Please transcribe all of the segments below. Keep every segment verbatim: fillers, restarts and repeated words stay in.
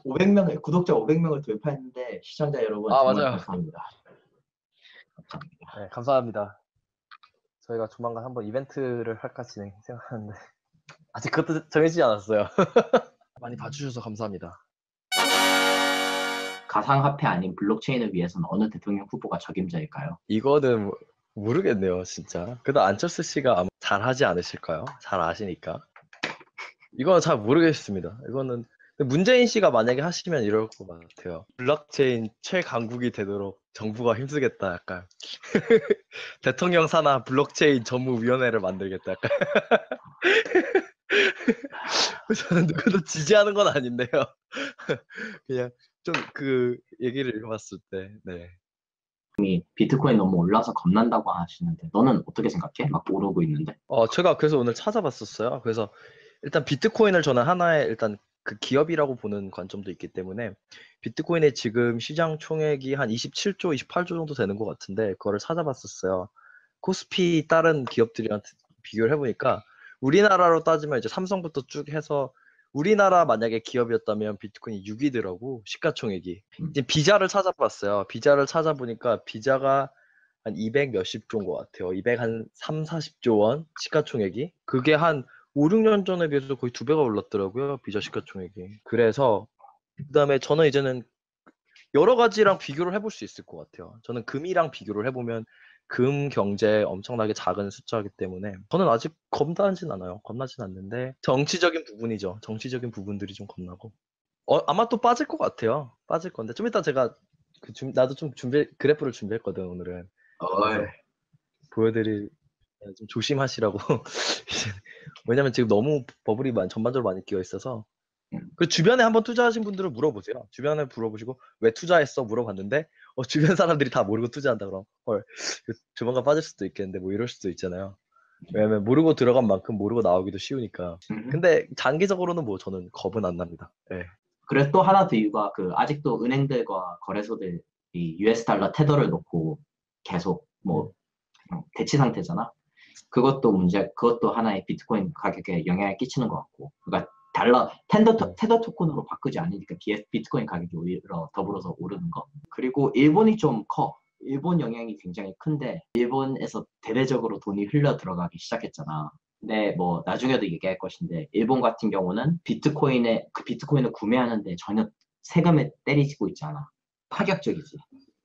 오백 명 구독자 오백 명을 돌파했는데 시청자 여러분 아, 정말 맞아요. 감사합니다. 감사합니다. 네, 감사합니다. 저희가 조만간 한번 이벤트를 할까 진행 생각하는데 아직 그것도 정해지지 않았어요. 많이 봐주셔서 감사합니다. 가상화폐 아닌 블록체인을 위해서는 어느 대통령 후보가 적임자일까요? 이거는 모- 모르겠네요, 진짜. 그래도 안철수 씨가 아마 잘 하지 않으실까요? 잘 아시니까. 이건 잘 모르겠습니다. 이거는 문재인 씨가 만약에 하시면 이럴 것 같아요. 블록체인 최강국이 되도록 정부가 힘쓰겠다, 약간. 대통령 산하 블록체인 전무위원회를 만들겠다, 약간. 저는 누구도 지지하는 건 아닌데요. 그냥 좀 그 얘기를 읽어봤을 때, 네. 비트코인 너무 올라서 겁난다고 하시는데 너는 어떻게 생각해? 막 오르고 있는데. 어, 제가 그래서 오늘 찾아봤었어요. 그래서 일단 비트코인을 저는 하나의 일단 그 기업이라고 보는 관점도 있기 때문에 비트코인의 지금 시장 총액이 한 이십칠 조, 이십팔 조 정도 되는 것 같은데 그거를 찾아봤었어요. 코스피 다른 기업들이랑 비교를 해보니까 우리나라로 따지면 이제 삼성부터 쭉 해서 우리나라 만약에 기업이었다면 비트코인이 육 위더라고 시가총액이. 음. 이제 비자를 찾아봤어요. 비자를 찾아보니까 비자가 한 이백 몇십 조인 것 같아요. 이백 한 삼, 사십 조 원 시가총액이. 그게 한 오, 육 년 전에 비해서 거의 두 배가 올랐더라고요. 비자 시가총액이. 그래서 그다음에 저는 이제는 여러 가지랑 비교를 해볼 수 있을 것 같아요. 저는 금이랑 비교를 해보면 금 경제 엄청나게 작은 숫자이기 때문에 저는 아직 겁나진 않아요. 겁나진 않는데 정치적인 부분이죠. 정치적인 부분들이 좀 겁나고 어, 아마 또 빠질 것 같아요. 빠질 건데 좀 이따 제가 그 준- 나도 좀 준비 그래프를 준비했거든 오늘은. 어이. 그래서 보여드릴 좀 조심하시라고. 이제 왜냐면 지금 너무 버블이 많, 전반적으로 많이 끼어 있어서 음. 그 주변에 한번 투자하신 분들은 물어보세요. 주변에 물어보시고 왜 투자했어 물어봤는데 어, 주변 사람들이 다 모르고 투자한다 그럼 헐 그 조만간 빠질 수도 있겠는데 뭐 이럴 수도 있잖아요. 왜냐면 모르고 들어간 만큼 모르고 나오기도 쉬우니까. 음. 근데 장기적으로는 뭐 저는 겁은 안 납니다. 예. 그래서 또 하나 더 이유가 그 아직도 은행들과 거래소들이 유에스 달러 테더를 놓고 계속 뭐 음. 대치 상태잖아. 그것도 문제, 그것도 하나의 비트코인 가격에 영향을 끼치는 것 같고. 그러니까 달러 텐더 토- 음. 테더 토큰으로 바꾸지 않으니까 비- 비트코인 가격이 오히려 더불어서 오르는 거. 그리고 일본이 좀 커. 일본 영향이 굉장히 큰데 일본에서 대대적으로 돈이 흘러 들어가기 시작했잖아. 근데 뭐 나중에도 얘기할 것인데 일본 같은 경우는 비트코인에 그 비트코인을 구매하는데 전혀 세금에 때리고 있지 않아. 파격적이지.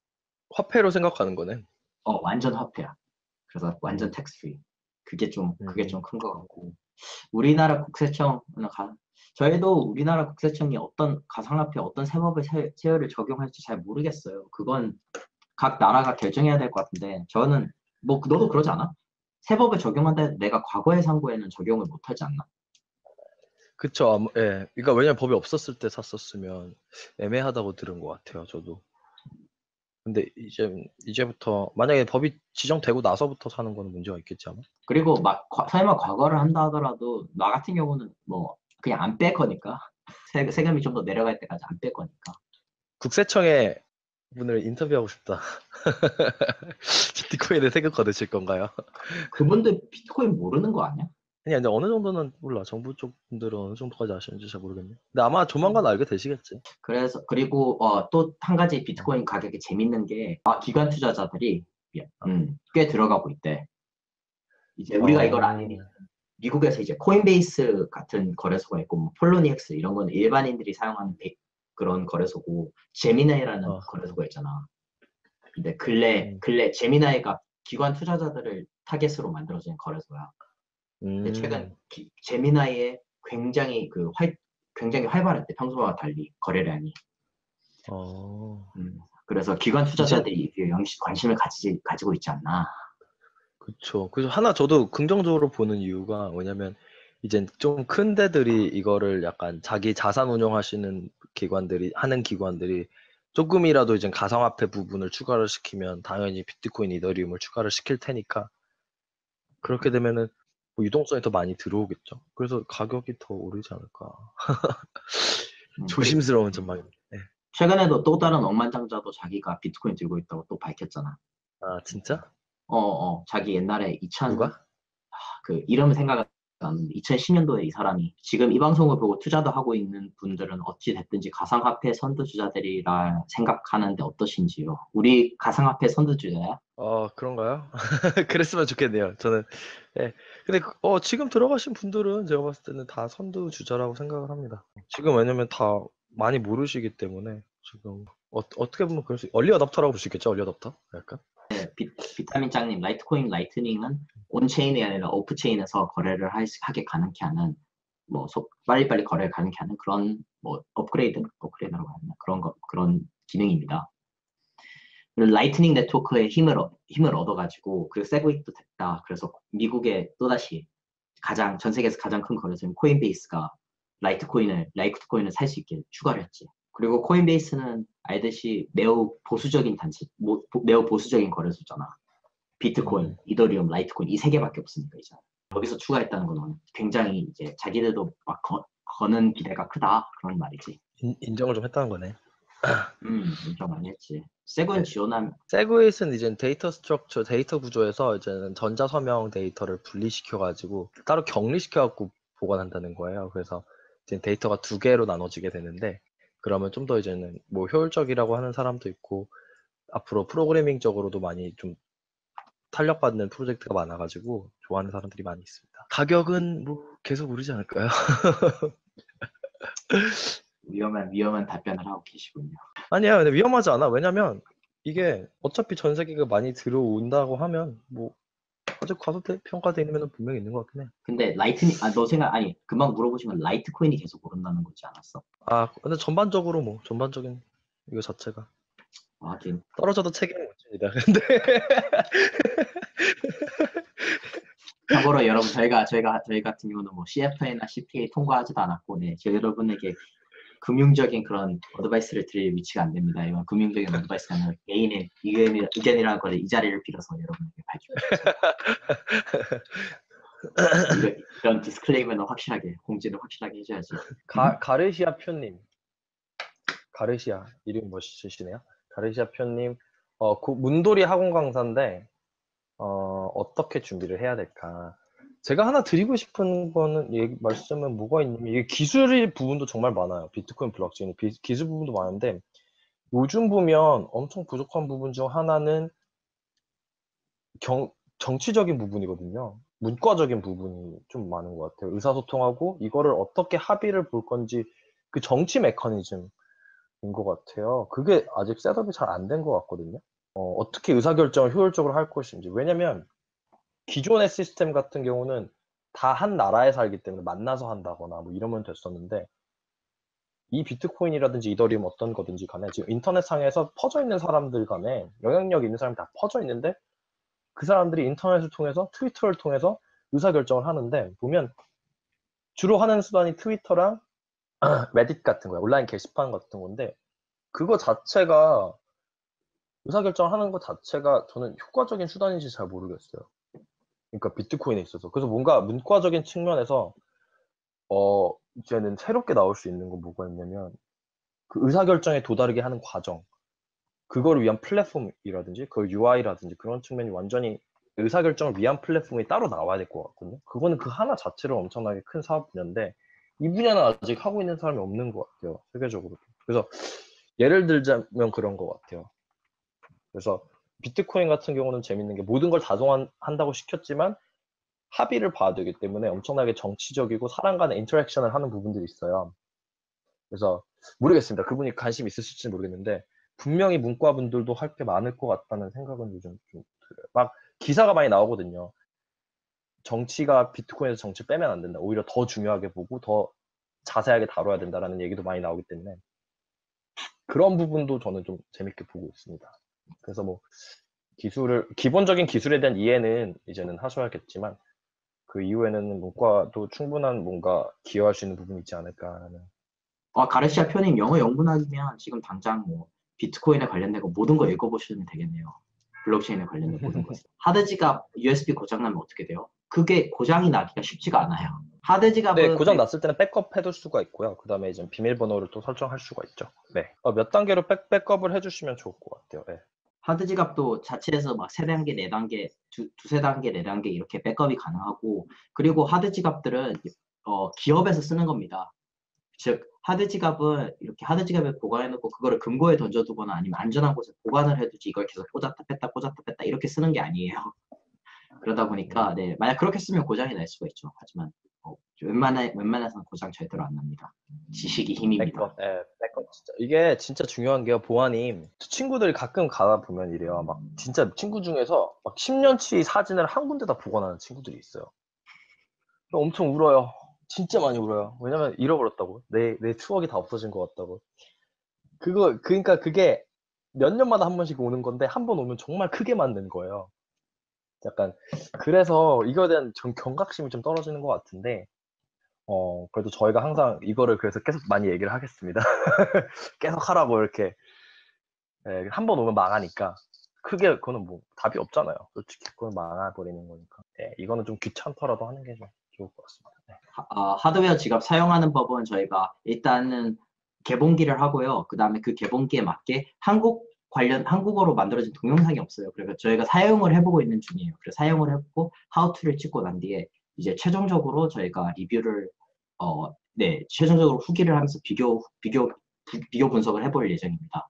화폐로 생각하는 거네. 어 완전 화폐야. 그래서 완전 음. 텍스 프리. 그게 좀 그게 좀 음. 큰 것 같고. 우리나라 국세청, 가, 저희도 우리나라 국세청이 어떤 가상화폐, 어떤 세법을, 세, 세율을 적용할지 잘 모르겠어요. 그건 각 나라가 결정해야 될 것 같은데, 저는, 뭐, 너도 그러지 않아? 세법을 적용한다 해도 내가 과거의 상고에는 적용을 못하지 않나? 그쵸. 아무- 예. 그러니까 왜냐면 법이 없었을 때 샀었으면 애매하다고 들은 것 같아요. 저도. 근데 이제 이제부터 만약에 법이 지정되고 나서부터 사는 거는 문제가 있겠지 아마. 그리고 막, 과- 설마 과거를 한다 하더라도, 나 같은 경우는 뭐, 그냥 안 뺄 거니까. 세, 세금이 좀 더 내려갈 때까지 안 뺄 거니까. 국세청에 분을 인터뷰하고 싶다. 비트코인에 세금 거두실 건가요? 그분들 비트코인 모르는 거 아니야? 아니, 근데 어느 정도는 몰라. 정부 쪽 분들은 어느 정도까지 아시는지 잘 모르겠네. 근데 아마 조만간 알게 되시겠지. 그래서 그리고 어, 또 한 가지 음. 비트코인 가격이 재밌는 게 아, 기관 투자자들이 어. 음, 꽤 들어가고 있대. 이제 우리가 이걸 어. 아니니 미국에서 이제 코인베이스 같은 거래소가 있고 뭐 폴로니엑스 이런 거는 일반인들이 사용하는 백- 그런 거래소고 제미나이라는 어. 거래소가 있잖아. 근데 근래 음. 근래 제미나이가 기관 투자자들을 타겟으로 만들어진 거래소야. 근데 최근 음. 기- 제미나이에 굉장히 그 활, 굉장히 활발했대 평소와 달리 거래량이. 어. 음, 그래서 기관 이젠 투자자들이 이게 영시 관심을 가지, 가지고 있지 않나. 그쵸. 그래서 하나 저도 긍정적으로 보는 이유가 뭐냐면 이젠 좀 큰 데들이 이거를 약간 자기 자산 운용하시는 기관들이 하는 기관들이 조금이라도 이제 가상화폐 부분을 추가를 시키면 당연히 비트코인, 이더리움을 추가를 시킬 테니까 그렇게 되면은 뭐 유동성이 더 많이 들어오겠죠. 그래서 가격이 더 오르지 않을까. 음, 그리, 조심스러운 음, 전망입니다. 네. 최근에도 또 다른 억만장자도 자기가 비트코인 들고 있다고 또 밝혔잖아. 아 진짜? 어, 어, 자기 옛날에 이천, 누가? 그 이름 생각 이천십 년도에 이 사람이 지금 이 방송을 보고 투자도 하고 있는 분들은 어찌 됐든지 가상화폐 선두주자들이라 생각하는데 어떠신지요? 우리 가상화폐 선두주자야? 어, 그런가요? 그랬으면 좋겠네요. 저는 예. 근데 그- 어, 지금 들어가신 분들은 제가 봤을 때는 다 선두 주자라고 생각을 합니다. 지금 왜냐면 다 많이 모르시기 때문에 지금 어, 어떻게 보면 그럴 수 얼리 어답터라고 볼 수 있겠죠? 얼리 어답터? 약간. 비, 비타민 짱님, 라이트코인 라이트닝은 온체인이 아니라 오프체인에서 거래를 할, 하게 가능케 하는 뭐 속, 빨리빨리 거래를 가능케 하는 그런 뭐 업그레이드, 업그레이드라고 하나 그런 거 그런 기능입니다. 그리고 라이트닝 네트워크에 힘을 얻- 힘을 얻어가지고 그 세그윗도 됐다. 그래서 미국의 또다시 가장 전 세계에서 가장 큰 거래소인 코인베이스가 라이트코인을 라이트코인을 살 수 있게 추가를 했지. 그리고 코인베이스는 알듯이 매우 보수적인 단체, 모- 보- 매우 보수적인 거래소잖아. 비트코인, 음, 이더리움, 라이트코인 이 세 개밖에 없으니까 이제 음. 거기서 추가했다는 건 굉장히 이제 자기들도 막 거, 거는 기대가 크다 그런 말이지. 인, 인정을 좀 했다는 거네. 음, 인정 많이 했지. 세군 네. 지원하면 세그윗은 이제 데이터 스트럭처, 데이터 구조에서 이제는 전자서명 데이터를 분리시켜가지고 따로 격리시켜갖고 보관한다는 거예요. 그래서 이제 데이터가 두 개로 나눠지게 되는데 그러면 좀 더 이제는 뭐 효율적이라고 하는 사람도 있고 앞으로 프로그래밍적으로도 많이 좀 탄력받는 프로젝트가 많아가지고 좋아하는 사람들이 많이 있습니다. 가격은 뭐 계속 오르지 않을까요? 위험한 위험한 답변을 하고 계시군요. 아니야, 근데 위험하지 않아. 왜냐면 이게 어차피 전 세계가 많이 들어온다고 하면 뭐 아직 과소대 평가돼 있는 면은 분명히 있는 것 같긴 해. 근데 라이트닝 아 너 생각 아니 금방 물어보신 건 라이트코인이 계속 오른다는 거지 않았어? 아, 근데 전반적으로 뭐 전반적인 이거 자체가 아, 하긴 떨어져도 책임은 못 집니다. 근데 참고로 여러분 저희가 저희가 저희 같은 경우는 뭐 씨에프에이나 씨피에이 통과하지도 않았고 네, 저 여러분에게 금융적인 그런 어드바이스를 드릴 위치가 안 됩니다. 이건 금융적인 어드바이스가 아니라 개인의 의견이, 의견이라는 것을 이 자리를 빌어서 여러분에게 밝히겠습니다. 이런, 이런 디스클레이머는 확실하게 공지를 확실하게 해줘야지. 음? 가, 가르시아 표님, 가르시아 이름 멋있으시네요. 가르시아 표님, 어, 그 문돌이 학원 강사인데 어, 어떻게 준비를 해야 될까? 제가 하나 드리고 싶은 거는 얘기, 말씀은 뭐가 있냐면 이게 기술의 부분도 정말 많아요. 비트코인 블록체인 비- 기술 부분도 많은데 요즘 보면 엄청 부족한 부분 중 하나는 경, 정치적인 부분이거든요. 문과적인 부분이 좀 많은 것 같아요. 의사소통하고 이거를 어떻게 합의를 볼 건지 그 정치 메커니즘인 것 같아요. 그게 아직 셋업이 잘 안 된 것 같거든요. 어, 어떻게 의사결정을 효율적으로 할 것인지. 왜냐면 기존의 시스템 같은 경우는 다 한 나라에 살기 때문에 만나서 한다거나 뭐 이러면 됐었는데 이 비트코인이라든지 이더리움 어떤 거든지 간에 지금 인터넷상에서 퍼져 있는 사람들 간에 영향력 있는 사람이 다 퍼져 있는데 그 사람들이 인터넷을 통해서 트위터를 통해서 의사결정을 하는데 보면 주로 하는 수단이 트위터랑 레딧 같은 거야. 온라인 게시판 같은 건데 그거 자체가 의사결정을 하는 것 자체가 저는 효과적인 수단인지 잘 모르겠어요. 그러니까 비트코인에 있어서. 그래서 뭔가 문과적인 측면에서 어 이제는 새롭게 나올 수 있는 건 뭐가 있냐면 그 의사결정에 도다르게 하는 과정 그거를 위한 플랫폼이라든지 그 유아이라든지 그런 측면이 완전히 의사결정을 위한 플랫폼이 따로 나와야 될 것 같거든요. 그거는 그 하나 자체로 엄청나게 큰 사업 분야인데 이 분야는 아직 하고 있는 사람이 없는 것 같아요. 세계적으로. 그래서 예를 들자면 그런 것 같아요. 그래서 비트코인 같은 경우는 재밌는 게 모든 걸 다송한다고 시켰지만 합의를 봐야 되기 때문에 엄청나게 정치적이고 사람 간의 인터랙션을 하는 부분들이 있어요. 그래서 모르겠습니다. 그분이 관심 있으실지 모르겠는데 분명히 문과분들도 할 게 많을 것 같다는 생각은 요즘 좀 들어요. 막 기사가 많이 나오거든요. 정치가 비트코인에서 정치 빼면 안 된다. 오히려 더 중요하게 보고 더 자세하게 다뤄야 된다라는 얘기도 많이 나오기 때문에 그런 부분도 저는 좀 재밌게 보고 있습니다. 그래서 뭐 기술을 기본적인 기술에 대한 이해는 이제는 하셔야겠지만 그 이후에는 문과도 충분한 뭔가 기여할 수 있는 부분이 있지 않을까라는. 아, 가르시아 표님 영어 영문학이면 지금 당장 뭐 비트코인에 관련된 거 모든 거 읽어보시면 되겠네요. 블록체인에 관련된 모든 것. 하드지갑 유에스비 고장나면 어떻게 돼요? 그게 고장이 나기가 쉽지가 않아요. 네, 하드지갑은 고장 났을 때는 백업 해둘 수가 있고요. 그 다음에 이제 비밀번호를 또 설정할 수가 있죠. 네. 어, 몇 단계로 백, 백업을 해주시면 좋을 것 같아요. 네. 하드 지갑도 자체에서 막 세 단계, 네 단계, 두, 두세 단계, 네 단계 이렇게 백업이 가능하고, 그리고 하드 지갑들은 어, 기업에서 쓰는 겁니다. 즉, 하드 지갑은 이렇게 하드 지갑에 보관해놓고 그거를 금고에 던져두거나 아니면 안전한 곳에 보관을 해두지 이걸 계속 꽂았다 뺐다 꽂았다 뺐다 이렇게 쓰는 게 아니에요. 그러다 보니까 네, 만약 그렇게 쓰면 고장이 날 수가 있죠. 하지만 어, 웬만해, 웬만해서는 고장 절대로 안 납니다. 지식이 힘입니다. 백업, 예, 백업 진짜. 이게 진짜 중요한 게요, 보안이. 저 친구들이 가끔 가다 보면 이래요. 막, 진짜 친구 중에서 막 십 년치 사진을 한 군데다 보관하는 친구들이 있어요. 엄청 울어요. 진짜 많이 울어요. 왜냐면 잃어버렸다고. 내, 내 추억이 다 없어진 것 같다고. 그거, 그러니까 그게 몇 년마다 한 번씩 오는 건데, 한 번 오면 정말 크게 만든 거예요. 약간, 그래서 이거에 대한 좀 경각심이 좀 떨어지는 것 같은데, 어, 그래도 저희가 항상 이거를 그래서 계속 많이 얘기를 하겠습니다. 계속 하라고 이렇게. 예, 한 번 오면 망하니까. 크게, 그거는 뭐 답이 없잖아요. 솔직히. 그건 망해버리는 거니까. 예, 이거는 좀 귀찮더라도 하는 게 좀 좋을 것 같습니다. 네. 하, 어, 하드웨어 지갑 사용하는 법은 저희가 일단은 개봉기를 하고요. 그 다음에 그 개봉기에 맞게 한국 관련, 한국어로 만들어진 동영상이 없어요. 그래서 저희가 사용을 해보고 있는 중이에요. 그래서 사용을 해보고 하우투를 찍고 난 뒤에 이제 최종적으로 저희가 리뷰를, 어, 네, 최종적으로 후기를 하면서 비교, 비교, 부- 비교 분석을 해볼 예정입니다.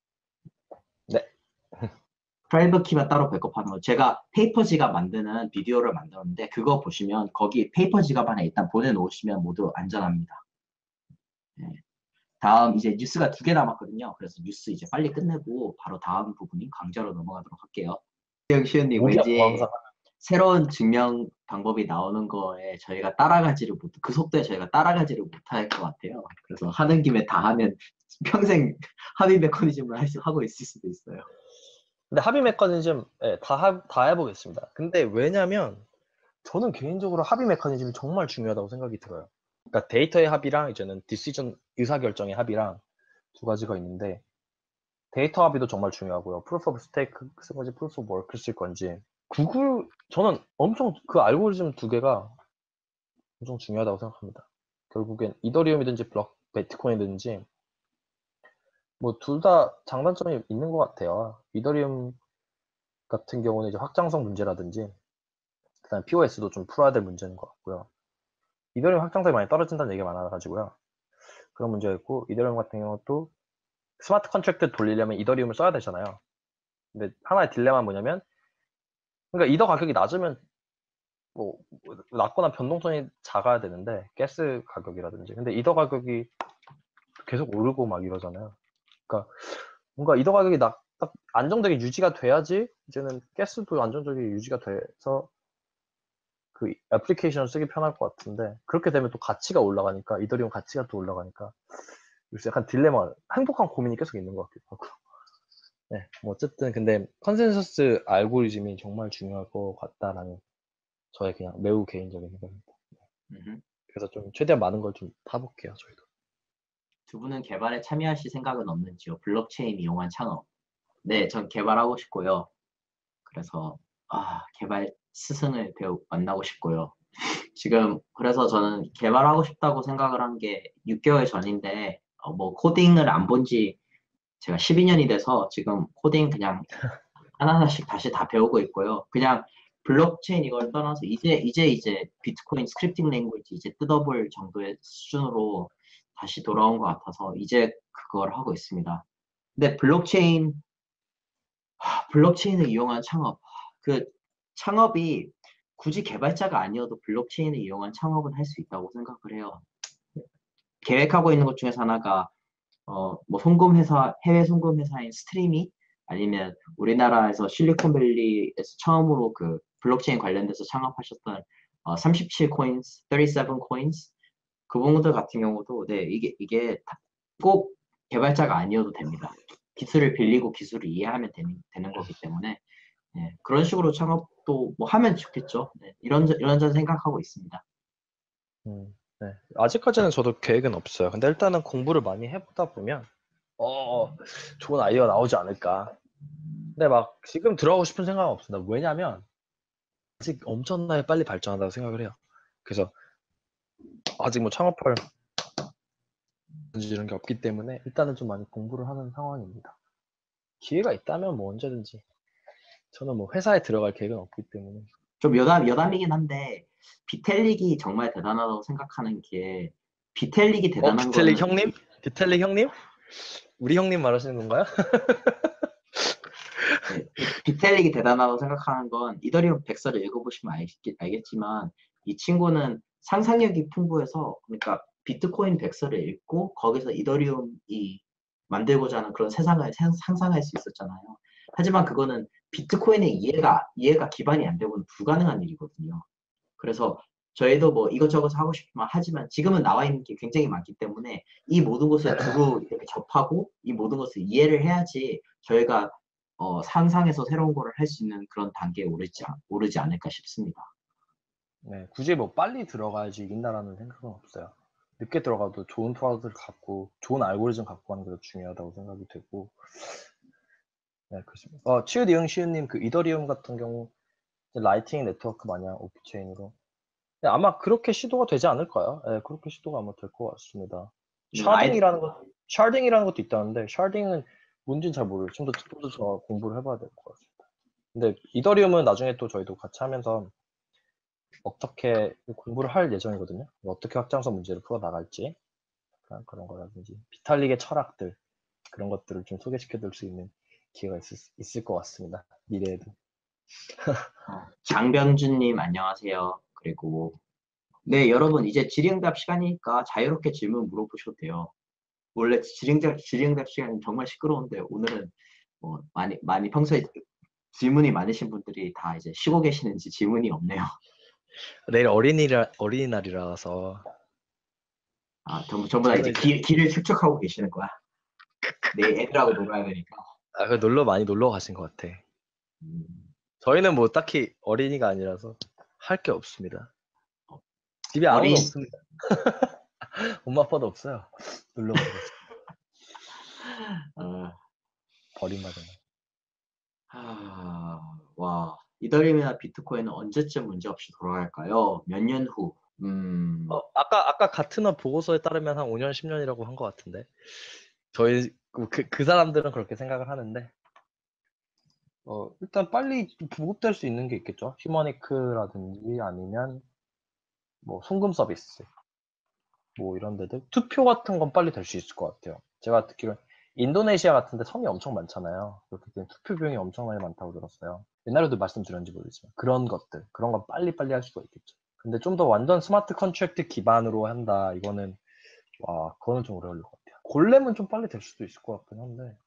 네. 프라이빗 키만 따로 백업하는 거. 제가 페이퍼 지갑 만드는 비디오를 만들었는데 그거 보시면 거기 페이퍼 지갑 안에 일단 보내놓으시면 모두 안전합니다. 네. 다음 이제 뉴스가 두 개 남았거든요. 그래서 뉴스 이제 빨리 끝내고 바로 다음 부분인 강좌로 넘어가도록 할게요. 시현님 오히려 더 왠지 항상 새로운 증명 방법이 나오는 거에 저희가 따라가지를 못, 그 속도에 저희가 따라가지를 못할 것 같아요. 그래서 하는 김에 다 하면 평생 합의 메커니즘을 할 수- 하고 있을 수도 있어요. 근데 합의 메커니즘 예, 다, 하- 다 해보겠습니다. 근데 왜냐면 저는 개인적으로 합의 메커니즘이 정말 중요하다고 생각이 들어요. 그러니까 데이터의 합의랑 이제는 디시전 의사결정의 합의랑 두 가지가 있는데 데이터 합의도 정말 중요하고요. 프루프 오브 스테이크 쓸 건지 프루프 오브 워크 쓸 건지 구글 저는 엄청 그 알고리즘 두 개가 엄청 중요하다고 생각합니다. 결국엔 이더리움이든지 블록 비트코인이든지 뭐 둘 다 장단점이 있는 것 같아요. 이더리움 같은 경우는 이제 확장성 문제라든지 그다음에 피오에스도 좀 풀어야 될 문제인 것 같고요. 이더리움 확장성이 많이 떨어진다는 얘기가 많아가지고요. 그런 문제가 있고 이더리움 같은 경우도 스마트 컨트랙트 돌리려면 이더리움을 써야 되잖아요. 근데 하나의 딜레마는 뭐냐면 그러니까 이더 가격이 낮으면 뭐 낮거나 변동성이 작아야 되는데 가스 가격이라든지 근데 이더 가격이 계속 오르고 막 이러잖아요. 그러니까 뭔가 이더 가격이 딱, 딱 안정되게 유지가 돼야지 이제는 가스도 안정적이게 유지가 돼서 그 애플리케이션을 쓰기 편할 것 같은데 그렇게 되면 또 가치가 올라가니까 이더리움 가치가 또 올라가니까 그래서 약간 딜레마 행복한 고민이 계속 있는 것 같기도 하고 네, 뭐 어쨌든 근데 컨센서스 알고리즘이 정말 중요할 것 같다라는 저의 그냥 매우 개인적인 생각입니다. 음흠. 그래서 좀 최대한 많은 걸 좀 타볼게요 저희도. 두 분은 개발에 참여하실 생각은 없는지요? 블록체인 이용한 창업. 네, 전 개발하고 싶고요. 그래서 아, 개발 스승을 배우 만나고 싶고요. 지금 그래서 저는 개발하고 싶다고 생각을 한 게 육 개월 전인데 어, 뭐 코딩을 안 본지 제가 십이 년이 돼서 지금 코딩 그냥 하나하나씩 다시 다 배우고 있고요. 그냥 블록체인 이걸 떠나서 이제 이제 이제 비트코인 스크립팅 랭귀지 이제 뜯어볼 정도의 수준으로 다시 돌아온 것 같아서 이제 그걸 하고 있습니다. 근데 블록체인 하, 블록체인을 이용한 창업 그 창업이 굳이 개발자가 아니어도 블록체인을 이용한 창업은 할 수 있다고 생각을 해요. 계획하고 있는 것 중에서 하나가 어, 뭐 송금 회사, 해외 송금 회사인 스트리미 아니면 우리나라에서 실리콘밸리에서 처음으로 그 블록체인 관련돼서 창업하셨던 어, 삼십칠 코인스, 삼십칠 코인스 그분들 같은 경우도 네, 이게 이게 꼭 개발자가 아니어도 됩니다. 기술을 빌리고 기술을 이해하면 되는, 되는 거기 때문에 네, 그런 식으로 창업도 뭐 하면 좋겠죠. 네, 이런 이런저런 생각하고 있습니다. 음, 네. 아직까지는 저도 계획은 없어요. 근데 일단은 공부를 많이 해보다 보면 어 좋은 아이디어가 나오지 않을까. 근데 막 지금 들어가고 싶은 생각은 없습니다. 왜냐면 아직 엄청나게 빨리 발전한다고 생각을 해요. 그래서 아직 뭐 창업할 이런 게 없기 때문에 일단은 좀 많이 공부를 하는 상황입니다. 기회가 있다면 뭐 언제든지. 저는 뭐 회사에 들어갈 계획은 없기 때문에. 좀 여담, 여담이긴 한데, 비텔릭이 정말 대단하다고 생각하는 게, 비텔릭이 어, 대단한 비텔릭 거는, 형님? 비텔릭 형님? 우리 형님 말하시는 건가요? 네, 비- 비텔릭이 대단하다고 생각하는 건, 이더리움 백서를 읽어보시면 알겠, 알겠지만, 이 친구는 상상력이 풍부해서, 그러니까 비트코인 백서를 읽고, 거기서 이더리움이 만들고자 하는 그런 세상을 상- 상상할 수 있었잖아요. 하지만 그거는 비트코인의 이해가, 이해가 기반이 안 되고는 불가능한 일이거든요. 그래서 저희도 뭐 이것저것 하고 싶지만 하지만 지금은 나와 있는 게 굉장히 많기 때문에 이 모든 것을 두루 이렇게 접하고 이 모든 것을 이해를 해야지 저희가 어, 상상해서 새로운 거를 할 수 있는 그런 단계에 오르지, 않- 오르지 않을까 싶습니다. 네, 굳이 뭐 빨리 들어가야지 이긴다라는 생각은 없어요. 늦게 들어가도 좋은 프로덕트를 갖고 좋은 알고리즘 갖고 하는 게 더 중요하다고 생각이 되고. 네, 그렇습니다. 어, 치유디응 시우님 그 이더리움 같은 경우 이제 라이팅 네트워크 마냥 오프체인으로. 네, 아마 그렇게 시도가 되지 않을까요? 네, 그렇게 시도가 아마 될 것 같습니다. 음, 아이, 샤딩이라는 것, 샤딩이라는 것도 있다는데 샤딩은 뭔지는 잘 모르겠어요. 좀 더, 좀더 저 공부를 해봐야 될 것 같습니다. 근데 이더리움은 나중에 또 저희도 같이 하면서 어떻게 공부를 할 예정이거든요. 어떻게 확장성 문제를 풀어 나갈지 그런, 그런 거라든지 비탈릭의 철학들 그런 것들을 좀 소개시켜 드릴 수 있는 기회가 있을, 있을 것 같습니다. 미래에도. 어, 장병준님 안녕하세요. 그리고 네 여러분 이제 질의응답 시간이니까 자유롭게 질문 물어보셔도 돼요. 원래 질의응답, 질의응답 시간은 정말 시끄러운데 오늘은 뭐 많이 많이 평소에 질문이 많으신 분들이 다 이제 쉬고 계시는지 질문이 없네요. 내일 어린이라, 어린이날이라서 아, 전부, 전부 다 이제 저는 이제 길, 길을 축적하고 계시는 거야. 내일 애들하고 놀아야 되니까. 아, 그 놀러 많이 놀러 가신 것 같아. 음, 저희는 뭐 딱히 어린이가 아니라서 할 게 없습니다. 어, 집에 아무도 어린, 없습니다. 엄마 아빠도 없어요. 놀러 가기가 어, 버림받은. 하, 와, 이더리움이나 비트코인은 언제쯤 문제없이 돌아갈까요? 몇 년 후. 음, 어, 아까 아까 가트너 보고서에 따르면 한 오 년, 십 년이라고 한 것 같은데. 저희 그, 그 그 사람들은 그렇게 생각을 하는데 어, 일단 빨리 보급될 수 있는 게 있겠죠. 휴머니크라든지 아니면 뭐 송금 서비스 뭐 이런 데들 투표 같은 건 빨리 될 수 있을 것 같아요. 제가 듣기로는 인도네시아 같은 데 섬이 엄청 많잖아요. 그렇기 때문에 투표 비용이 엄청나게 많다고 들었어요. 옛날에도 말씀드렸는지 모르겠지만 그런 것들 그런 건 빨리빨리 할 수가 있겠죠. 근데 좀 더 완전 스마트 컨트랙트 기반으로 한다. 이거는 와 그거는 좀 오래 걸릴 것 같아요. 골렘은 좀 빨리 될 수도 있을 것 같긴 한데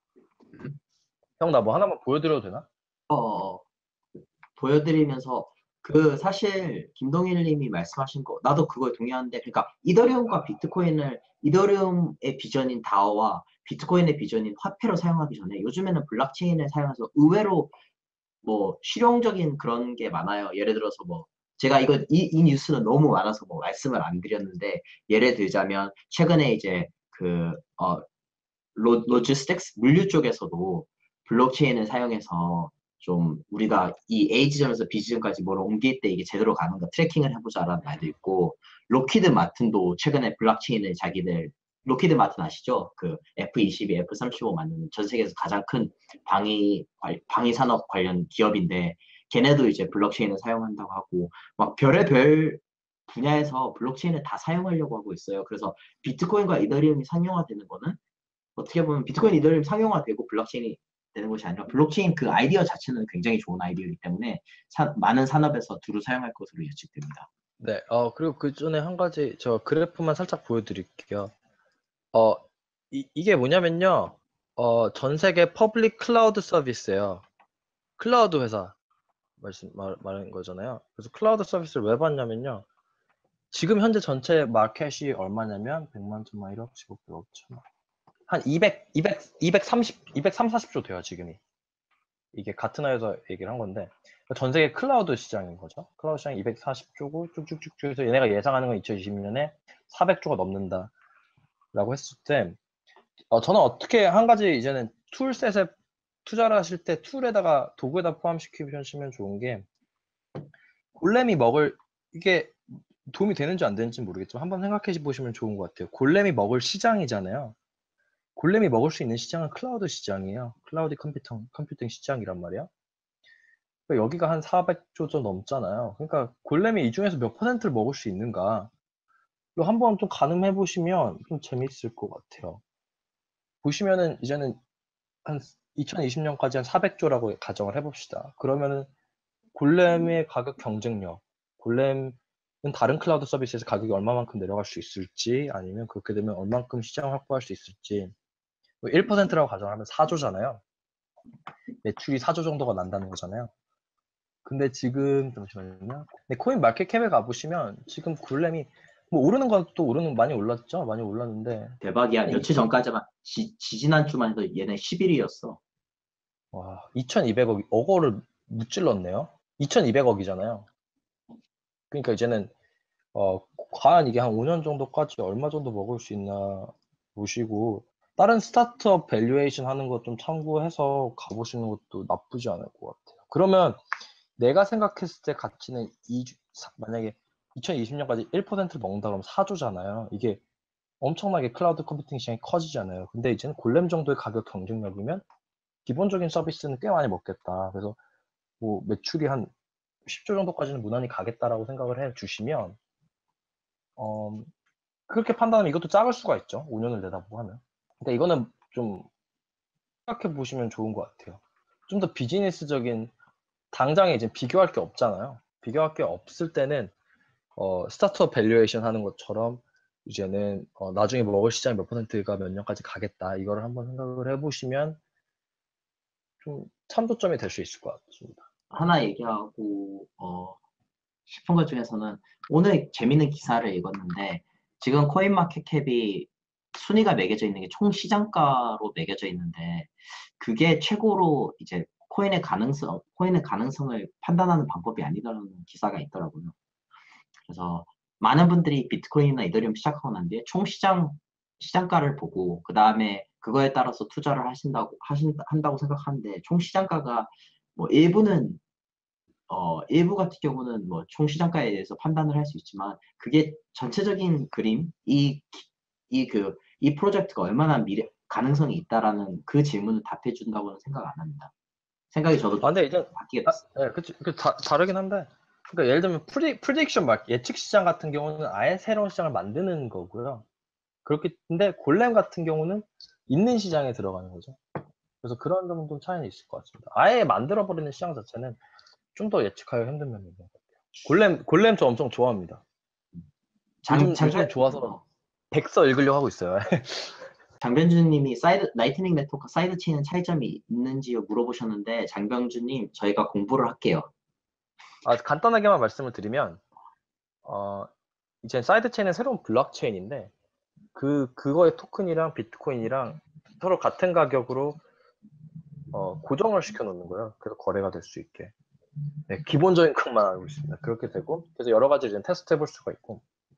형 나 뭐 하나만 보여드려도 되나? 어, 보여드리면서 그 사실 김동일 님이 말씀하신 거 나도 그거에 동의하는데 그러니까 이더리움과 비트코인을 이더리움의 비전인 다오와 비트코인의 비전인 화폐로 사용하기 전에 요즘에는 블록체인을 사용해서 의외로 뭐 실용적인 그런 게 많아요. 예를 들어서 뭐 제가 이거 이, 이 뉴스는 너무 많아서 뭐 말씀을 안 드렸는데 예를 들자면 최근에 이제 그 어, 로, 로지스틱스 물류 쪽에서도 블록체인을 사용해서 좀 우리가 이 A 지점에서 B 지점까지 뭘 옮길 때 이게 제대로 가는가 트래킹을 해보자라는 말도 있고 로키드 마틴도 최근에 블록체인을 자기들 로키드 마틴 아시죠? 그 에프 이십이, 에프 삼십오 만드는 전 세계에서 가장 큰 방위 방위 산업 관련 기업인데 걔네도 이제 블록체인을 사용한다고 하고 막 별의별 분야에서 블록체인을 다 사용하려고 하고 있어요. 그래서 비트코인과 이더리움이 상용화되는 거는 어떻게 보면 비트코인 이더리움 상용화되고 블록체인이 되는 것이 아니라 블록체인 그 아이디어 자체는 굉장히 좋은 아이디어이기 때문에 사- 많은 산업에서 두루 사용할 것으로 예측됩니다. 네. 어 그리고 그 전에 한 가지 저 그래프만 살짝 보여드릴게요. 어 이, 이게 뭐냐면요. 어, 전 세계 퍼블릭 클라우드 서비스예요. 클라우드 회사 말씀 말, 말하는 거잖아요. 그래서 클라우드 서비스를 왜 봤냐면요. 지금 현재 전체 마켓이 얼마냐면 백만, 천만, 일억, 십억, 백억, 천만 한 이백, 이백, 이백삼십, 이백삼십, 사십 조 돼요 지금이. 이게 같은 회에서 얘기를 한 건데 전 세계 클라우드 시장인 거죠. 클라우드 시장이 이백사십 조고 쭉쭉쭉 해서 얘네가 예상하는 건 이천이십 년에 사백 조가 넘는다라고 했을 때 어, 저는 어떻게 한 가지 이제는 툴셋에 투자를 하실 때 툴에다가 도구에다 포함시키시면 좋은 게 골렘이 먹을 이게 도움이 되는지 안 되는지 모르겠지만 한번 생각해 보시면 좋은 것 같아요. 골렘이 먹을 시장이잖아요. 골렘이 먹을 수 있는 시장은 클라우드 시장이에요. 클라우드 컴퓨팅, 컴퓨팅 시장이란 말이야. 그러니까 여기가 한 사백조 좀 넘잖아요. 그러니까 골렘이 이 중에서 몇 퍼센트를 먹을 수 있는가? 이거 한번 좀 가늠해 보시면 좀 재밌을 것 같아요. 보시면은 이제는 한 이천이십 년까지 한 사백조라고 가정을 해봅시다. 그러면은 골렘의 가격 경쟁력, 골렘은 다른 클라우드 서비스에서 가격이 얼마만큼 내려갈 수 있을지, 아니면 그렇게 되면 얼만큼 시장을 확보할 수 있을지, 일 퍼센트라고 가정하면 사조잖아요. 매출이 사조 정도가 난다는 거잖아요. 근데 지금 잠시만요. 네, 코인 마켓캡에 가보시면 지금 골렘이 뭐 오르는 건 또 오르는 많이 올랐죠. 많이 올랐는데 대박이야. 한 며칠 전까지만 지, 지지난주만 해도 얘네 십일 위였어. 와, 이천이백억 억어를 무찔렀네요. 이천이백억이잖아요. 그러니까 이제는 어 과연 이게 한 오 년 정도까지 얼마 정도 먹을 수 있나 보시고 다른 스타트업 밸류에이션 하는 것 좀 참고해서 가보시는 것도 나쁘지 않을 것 같아요. 그러면 내가 생각했을 때 가치는 이 만약에 이천이십 년까지 일 퍼센트를 먹는다 그러면 사조잖아요. 이게 엄청나게 클라우드 컴퓨팅 시장이 커지잖아요. 근데 이제는 골렘 정도의 가격 경쟁력이면 기본적인 서비스는 꽤 많이 먹겠다. 그래서 뭐 매출이 한 십조 정도까지는 무난히 가겠다라고 생각을 해 주시면 어, 그렇게 판단하면 이것도 작을 수가 있죠. 오 년을 내다보고 하면. 근데 이거는 좀 생각해 보시면 좋은 것 같아요. 좀 더 비즈니스적인 당장에 이제 비교할 게 없잖아요. 비교할 게 없을 때는 어, 스타트업 밸류에이션 하는 것처럼 이제는 어, 나중에 먹을 시장이 몇 퍼센트가 몇 년까지 가겠다. 이거를 한번 생각을 해보시면 좀 참고점이 될 수 있을 것 같습니다. 하나 얘기하고 어, 싶은 것 중에서는 오늘 재밌는 기사를 읽었는데 지금 코인마켓캡이 순위가 매겨져 있는 게 총 시장가로 매겨져 있는데 그게 최고로 이제 코인의 가능성, 코인의 가능성을 판단하는 방법이 아니다라는 기사가 있더라고요. 그래서 많은 분들이 비트코인이나 이더리움 시작하고 난 뒤에 총 시장 시장가를 보고 그 다음에 그거에 따라서 투자를 하신다고 하신 한다고 생각하는데 총 시장가가 뭐 일부는 어 일부 같은 경우는 뭐 총 시장가에 대해서 판단을 할 수 있지만 그게 전체적인 그림 이 이 그 이 프로젝트가 얼마나 미래 가능성이 있다라는 그 질문을 답해 준다고는 생각 안 합니다. 생각이 저도 아, 좀 근데 이제 바뀌게 아, 됐어요. 네, 그치, 그 다, 다르긴 한데, 그러니까 예를 들면 프리, 프리딕션 말 예측 시장 같은 경우는 아예 새로운 시장을 만드는 거고요. 그렇기 근데 골렘 같은 경우는 있는 시장에 들어가는 거죠. 그래서 그런 점은 좀 차이는 있을 것 같습니다. 아예 만들어 버리는 시장 자체는 좀 더 예측하기 힘든 면이 있는 것 같아요. 골렘 골렘 저 엄청 좋아합니다. 장, 요즘 장변, 요즘 좋아서 어, 백서 읽으려고 하고 있어요. 장병준님이 사이드, 라이트닝 네트워크 사이드 체인은 차이점이 있는지요 물어보셨는데, 장병준님, 저희가 공부를 할게요. 아, 간단하게만 말씀을 드리면, 어, 이제 사이드 체인은 새로운 블록체인인데, 그, 그거의 토큰이랑 비트코인이랑 서로 같은 가격으로, 어, 고정을 시켜 놓는 거예요. 그래서 거래가 될 수 있게. 네, 기본적인 것만 알고 있습니다. 그렇게 되고, 그래서 여러 가지 이제 테스트 해볼 수가 있고,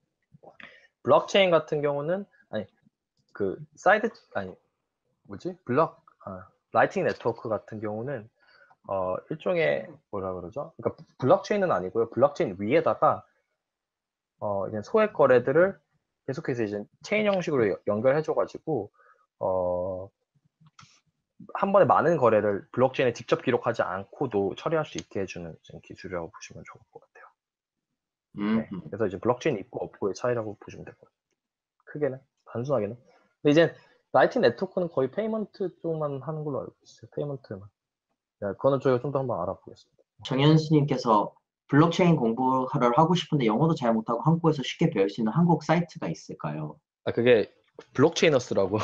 블록체인 같은 경우는, 아니, 그, 사이드, 아니, 뭐지? 블록, 아, 라이팅 네트워크 같은 경우는, 어, 일종의, 뭐라 그러죠? 그러니까 블록체인은 아니고요. 블록체인 위에다가, 어, 이제 소액 거래들을 계속해서 이제 체인 형식으로 여- 연결해줘가지고, 어, 한 번에 많은 거래를 블록체인에 직접 기록하지 않고도 처리할 수 있게 해주는 이제 기술이라고 보시면 좋을 것 같아요. 음, 네. 음. 그래서 이제 블록체인 있고 없고의 차이라고 보시면 될 것 같아요. 크게는, 단순하게는. 근데 이제 라이팅 네트워크는 거의 페이먼트 쪽만 하는 걸로 알고 있어요. 페이먼트만. 네, 그거는 저희가 좀 더 한번 알아보겠습니다. 정현수님께서 블록체인 공부를 하고 싶은데 영어도 잘 못하고 한국에서 쉽게 배울 수 있는 한국 사이트가 있을까요? 아, 그게 블록체이너스라고.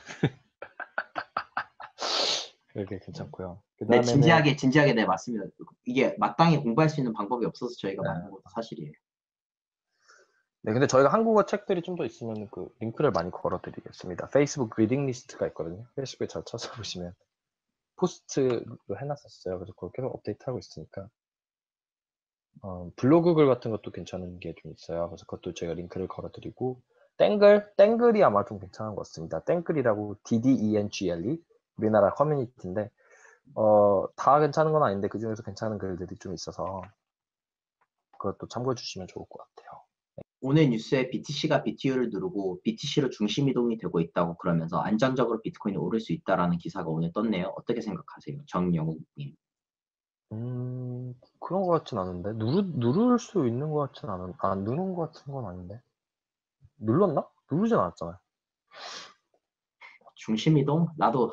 그게 괜찮고요. 그 네, 다음에는, 진지하게, 진지하게, 네, 맞습니다. 이게 마땅히 공부할 수 있는 방법이 없어서 저희가 만든 것도 사실이에요. 네, 근데 저희가 한국어 책들이 좀 더 있으면 그 링크를 많이 걸어드리겠습니다. 페이스북 리딩 리스트가 있거든요. 페이스북에 잘 찾아보시면 포스트로 해놨었어요. 그래서 그걸 계속 업데이트하고 있으니까. 어, 블로그 글 같은 것도 괜찮은 게 좀 있어요. 그래서 그것도 제가 링크를 걸어드리고, 땡글, 땡글이 아마 좀 괜찮은 것 같습니다. 땡글이라고 디디이엔지엘이 우리나라 커뮤니티인데, 어, 다 괜찮은 건 아닌데 그 중에서 괜찮은 글들이 좀 있어서 그것도 참고해 주시면 좋을 것 같아요. 오늘 뉴스에 비티씨가 비티유를 누르고 비티씨로 중심 이동이 되고 있다고 그러면서 안정적으로 비트코인이 오를 수 있다라는 기사가 오늘 떴네요. 어떻게 생각하세요? 정영욱님. 음, 그런 것 같진 않은데. 누르, 누를 수 있는 것 같진 않은, 아, 누른 것 같은 건 아닌데. 눌렀나? 누르진 않았잖아요. 중심 이동? 나도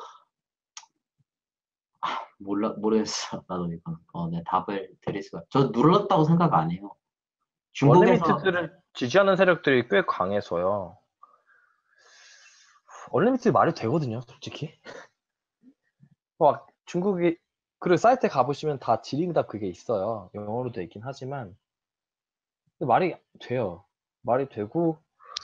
몰라 모르겠어. 나도 이건 어, 네, 답을 드릴 수가. 저 눌렀다고 생각 안 해요. 중국에서 얼리미티드를 지지하는 세력들이 꽤 강해서요. 얼리미티드 말이 되거든요, 솔직히. 막 중국이, 그리고 사이트에 가보시면 다 지링 다 그게 있어요. 영어로 돼 있긴 하지만. 근데 말이 돼요. 말이 되고,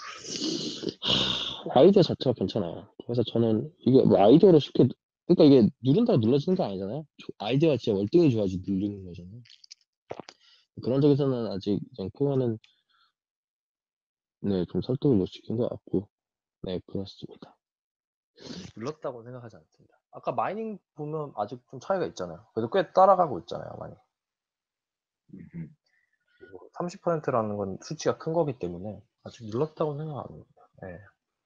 아이디어 자체가 괜찮아요. 그래서 저는 이게 뭐 아이디어로 쉽게 그러니까 이게 누른다고 눌러지는 게 아니잖아요. 조- 아이디어가 진짜 월등히 좋아야지 누르는 거잖아요. 그런 쪽에서는 아직 랭크와는 네, 좀 설득을 못 시킨 것 같고 네, 그렇습니다. 눌렀다고 생각하지 않습니다. 아까 마이닝 보면 아직 좀 차이가 있잖아요. 그래도 꽤 따라가고 있잖아요, 많이. 음, 삼십 퍼센트라는 건 수치가 큰 거기 때문에 아직 눌렀다고 생각 안 합니다. 네.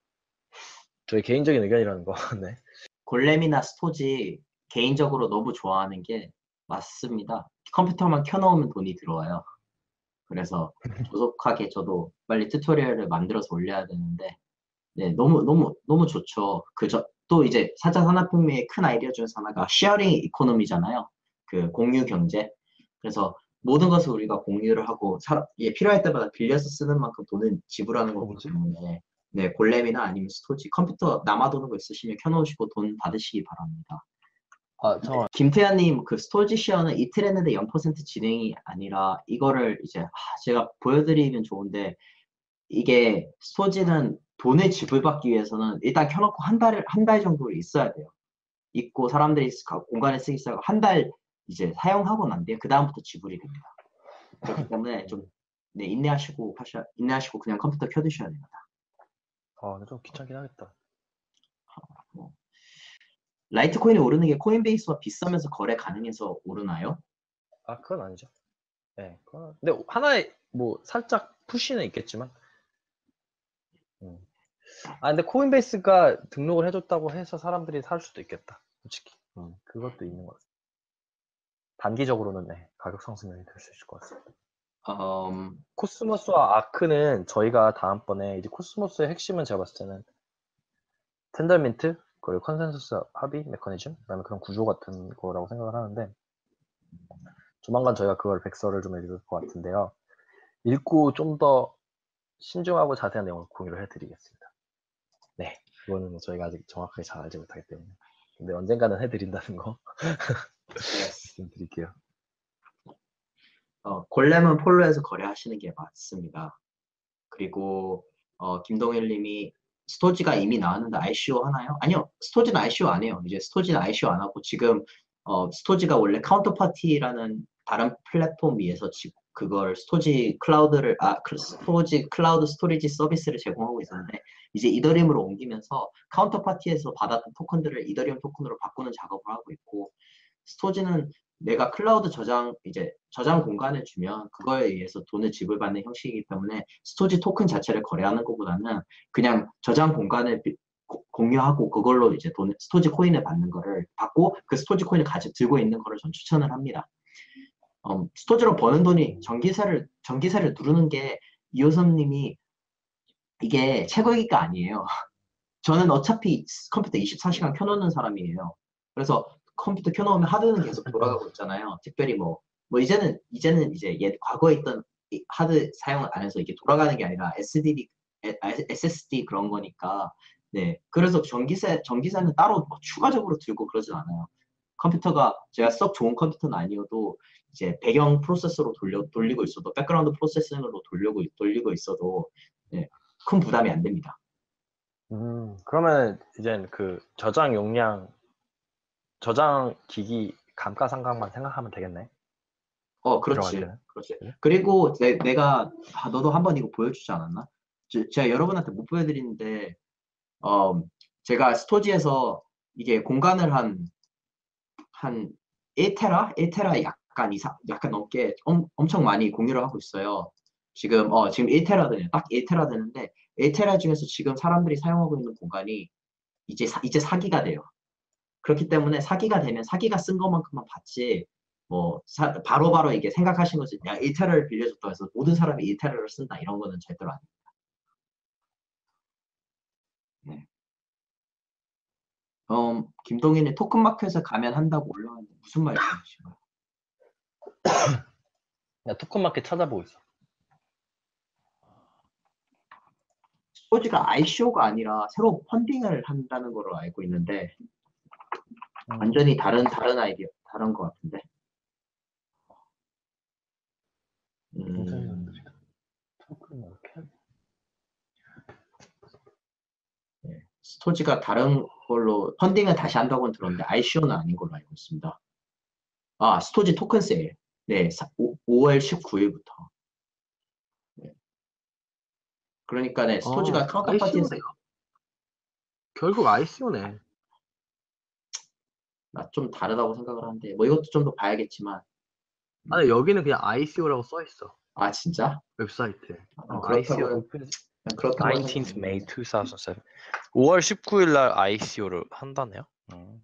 저희 개인적인 의견이라는 거. 네. 골렘이나 스토지 개인적으로 너무 좋아하는 게 맞습니다. 컴퓨터만 켜놓으면 돈이 들어와요. 그래서 조속하게 저도 빨리 튜토리얼을 만들어서 올려야 되는데 네, 너무 너무 너무 좋죠. 그저 또 이제 사 차 산업혁명의 큰 아이디어 중에 하나가 쉐어링 이코노미잖아요. 그 공유 경제. 그래서 모든 것을 우리가 공유를 하고 사, 예, 필요할 때마다 빌려서 쓰는 만큼 돈을 지불하는 어, 거기 뭐지? 때문에 네, 골렘이나 아니면 스토지 컴퓨터 남아도는 거 있으시면 켜놓으시고 돈 받으시기 바랍니다. 아, 잠깐만. 김태현님, 그 스토지 시어는 이틀 했는데 영 퍼센트 진행이 아니라 이거를 이제 아, 제가 보여드리면 좋은데 이게 스토지는 돈을 지불받기 위해서는 일단 켜놓고 한 달, 한 달 정도 있어야 돼요. 있고 사람들이 가- 공간에 쓰기 시작하고 한 달 이제 사용하고 난 뒤에 그 다음부터 지불이 됩니다. 그렇기 때문에 좀 네, 인내하시고 하셔, 인내하시고 그냥 컴퓨터 켜두셔야 됩니다. 아, 근데 좀 귀찮긴 하겠다. 뭐. 라이트코인이 오르는 게 코인베이스와 비싸면서 거래 가능해서 오르나요? 아, 그건 아니죠. 네, 그건, 근데 하나의 뭐 살짝 푸시는 있겠지만. 음. 아, 근데 코인베이스가 등록을 해줬다고 해서 사람들이 살 수도 있겠다. 솔직히. 음, 그것도 있는 것 같아요. 단기적으로는 네, 가격 상승이 될 수 있을 것 같습니다. 음, 코스모스와 아크는 저희가 다음번에 이제 코스모스의 핵심은 제가 봤을 때는 텐더민트 그리고 컨센서스 합의 메커니즘 그다음에 그런 구조 같은 거라고 생각을 하는데 조만간 저희가 그걸 백서를 좀 읽을 것 같은데요. 읽고 좀 더 신중하고 자세한 내용을 공유를 해드리겠습니다. 네, 그거는 뭐 저희가 아직 정확하게 잘 알지 못하기 때문에 근데 언젠가는 해드린다는 거 네. 말씀드릴게요. 어, 골렘은 폴로에서 거래하시는 게 맞습니다. 그리고 어, 김동일 님이 스토지가 이미 나왔는데 아이씨오 하나요? 아니요. 스토지는 아이씨오 안 해요. 이제 스토지는 아이씨오 안 하고 지금 어, 스토지가 원래 카운터파티라는 다른 플랫폼 위에서 지, 그걸 스토지 클라우드를 아 그 스토지 클라우드 스토리지 서비스를 제공하고 있었는데 이제 이더리움으로 옮기면서 카운터파티에서 받았던 토큰들을 이더리움 토큰으로 바꾸는 작업을 하고 있고 스토지는 내가 클라우드 저장 이제 저장 공간을 주면 그거에 의해서 돈을 지불받는 형식이기 때문에 스토지 토큰 자체를 거래하는 것보다는 그냥 저장 공간을 비- 고- 공유하고 그걸로 이제 돈 스토지 코인을 받는 거를 받고 그 스토지 코인을 가지고 들고 있는 거를 전 추천을 합니다. 음, 스토지로 버는 돈이 전기세를 전기세를 누르는 게 이호섭님이 이게 최고이가 아니에요. 저는 어차피 컴퓨터 이십사 시간 켜놓는 사람이에요. 그래서 컴퓨터 켜놓으면 하드는 계속 돌아가고 있잖아요. 특별히 뭐, 뭐 이제는, 이제는 이제 옛 과거에 있던 이 하드 사용을 안 해서 이게 돌아가는 게 아니라 에스디디, 에스에스디 그런 거니까. 네. 그래서 전기세, 전기세는 따로 뭐 추가적으로 들고 그러진 않아요. 컴퓨터가 제가 썩 좋은 컴퓨터는 아니어도 이제 배경 프로세서로 돌려, 돌리고 있어도, 백그라운드 프로세싱으로 돌리고, 돌리고 있어도, 네, 큰 부담이 안 됩니다. 음, 그러면 이젠 그 저장 용량, 저장 기기 감가상각만 생각하면 되겠네. 어, 들어갈 그렇지. 때는. 그렇지. 네? 그리고 내, 내가, 아, 너도 한번 이거 보여주지 않았나? 제, 제가 여러분한테 못 보여드리는데, 어, 제가 스토지에서 이게 공간을 한, 한 일 테라? 일 테라 약간 이상, 약간 넘게 엄, 엄청 많이 공유를 하고 있어요. 지금 어 지금 일 테라 되네. 딱 일 테라 되는데 일 테라 중에서 지금 사람들이 사용하고 있는 공간이 이제 사, 이제 사 기가 돼요. 그렇기 때문에 사 기가 되면 사 기가 쓴 것만큼만 받지 뭐 사, 바로바로 이게 생각하신 거지. 야, 일 테라를 빌려줬다 해서 모든 사람이 일 테라를 쓴다 이런 거는 절대로 아니에요. 네. 음, 김동인이 토큰마켓에 가면 한다고 올라왔는데 무슨 말씀이신가요? 나 토큰마켓 찾아보고 있어. 스토지가 아이씨오가 아니라 새로 펀딩을 한다는 걸로 알고 있는데 음, 완전히 다른 다른 아이디어 다른 것 같은데. 굉장히 음, 연결이다. 토큰마켓? 네. 스토지가 다른 걸로 펀딩을 다시 한다고는 들었는데 아이씨오는 아닌 걸로 알고 있습니다. 아, 스토지 토큰 세일. 네, 오월 십구일부터. 네. 그러니까 네, 스토지가 어, 카운터파티에서 아이씨오네요. 결국 아이씨오네. 나 좀 다르다고 생각을 하는데 뭐 이것도 좀 더 봐야겠지만. 아니, 여기는 그냥 아이씨오라고 써 있어. 아, 진짜? 웹사이트에. 아, 어, 아이씨오 그렇다고 오픈 그렇다고 해서 nineteenth May 이천칠. 오월 십구일 날 아이씨오를 한다네요. 음.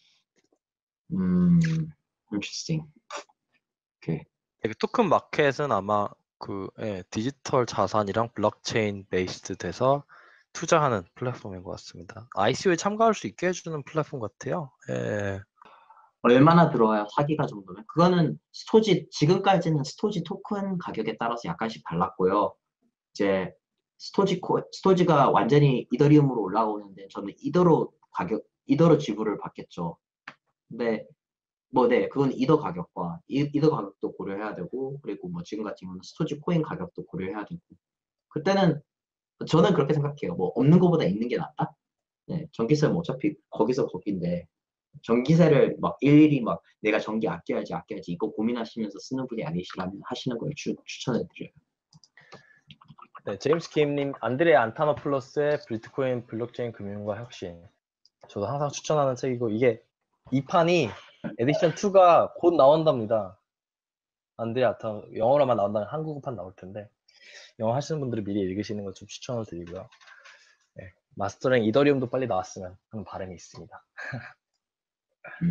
음, interesting. 오케이. 그 토큰 마켓은 아마 그 예, 디지털 자산이랑 블록체인 베이스드 돼서 투자하는 플랫폼인 것 같습니다. 아이씨오에 참가할 수 있게 해주는 플랫폼 같아요. 예. 얼마나 들어와요? 사 기가 정도면? 그거는 스토지, 지금까지는 스토지 토큰 가격에 따라서 약간씩 달랐고요. 이제 스토지 코, 스토지가 완전히 이더리움으로 올라오는데 저는 이더로 가격, 이더로 지불을 받겠죠. 근데 뭐 네, 그건 이더 가격과 이, 이더 가격도 고려해야 되고 그리고 뭐 지금 같은 경우는 스토지 코인 가격도 고려해야 되고 그때는 저는 그렇게 생각해요. 뭐 없는 것보다 있는 게 낫다. 네, 전기세는 뭐 어차피 거기서 거긴데 전기세를 막 일일이 막 내가 전기 아껴야지 아껴야지 이거 고민하시면서 쓰는 분이 아니시라면 하시는 걸 추, 추천해드려요. 네, 제임스 킴님, 안드레 안타노플러스의 비트코인 블록체인 금융과 혁신. 저도 항상 추천하는 책이고, 이게 이 판이 에디션 이가 곧 나온답니다. 안드레 안타, 영어로만 나온다면 한국어판 나올 텐데, 영어 하시는 분들이 미리 읽으시는 거 좀 추천을 드리고요. 네, 마스터링 이더리움도 빨리 나왔으면 하는 바람이 있습니다. 음.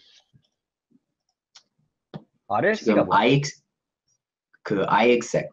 알엘씨가 지금 뭐야? 아이엑스 그 아이엑스ec,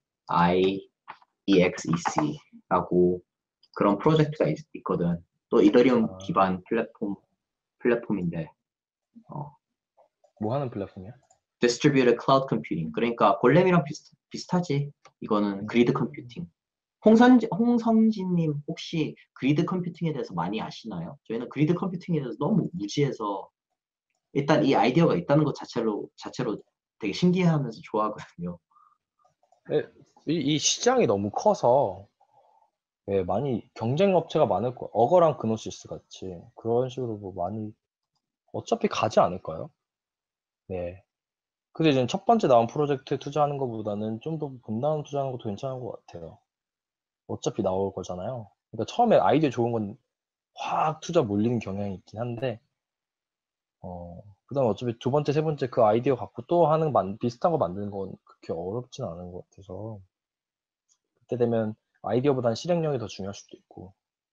아이엑스ec라고 그런 프로젝트가 있, 있거든. 또 이더리움 아, 기반 플랫폼 플랫폼인데 어, 뭐 하는 플랫폼이야? Distributed Cloud Computing. 그러니까 골렘이랑 비슷, 비슷하지. 이거는 그리드 컴퓨팅. 홍선, 홍성진님 혹시 그리드 컴퓨팅에 대해서 많이 아시나요? 저희는 그리드 컴퓨팅에 대해서 너무 무지해서 일단 이 아이디어가 있다는 것 자체로 자체로 되게 신기해하면서 좋아하거든요. 네, 이, 이 시장이 너무 커서 예, 많이 경쟁 업체가 많을 거. 어거랑 그노시스 같이 그런 식으로 뭐 많이 어차피 가지 않을까요? 네. 근데 이제 첫 번째 나온 프로젝트에 투자하는 것보다는 좀 더 분당 투자하는 것도 괜찮은 것 같아요. 어차피 나올 거잖아요. 그러니까 처음에 아이디어 좋은 건 확 투자 몰리는 경향이 있긴 한데, 어, 그다음 어차피 두 번째, 세 번째 그 아이디어 갖고 또 하는 만, 비슷한 거 만드는 건 그렇게 어렵진 않은 것 같아서 그때 되면 아이디어보다는 실행력이 더 중요할 수도 있고.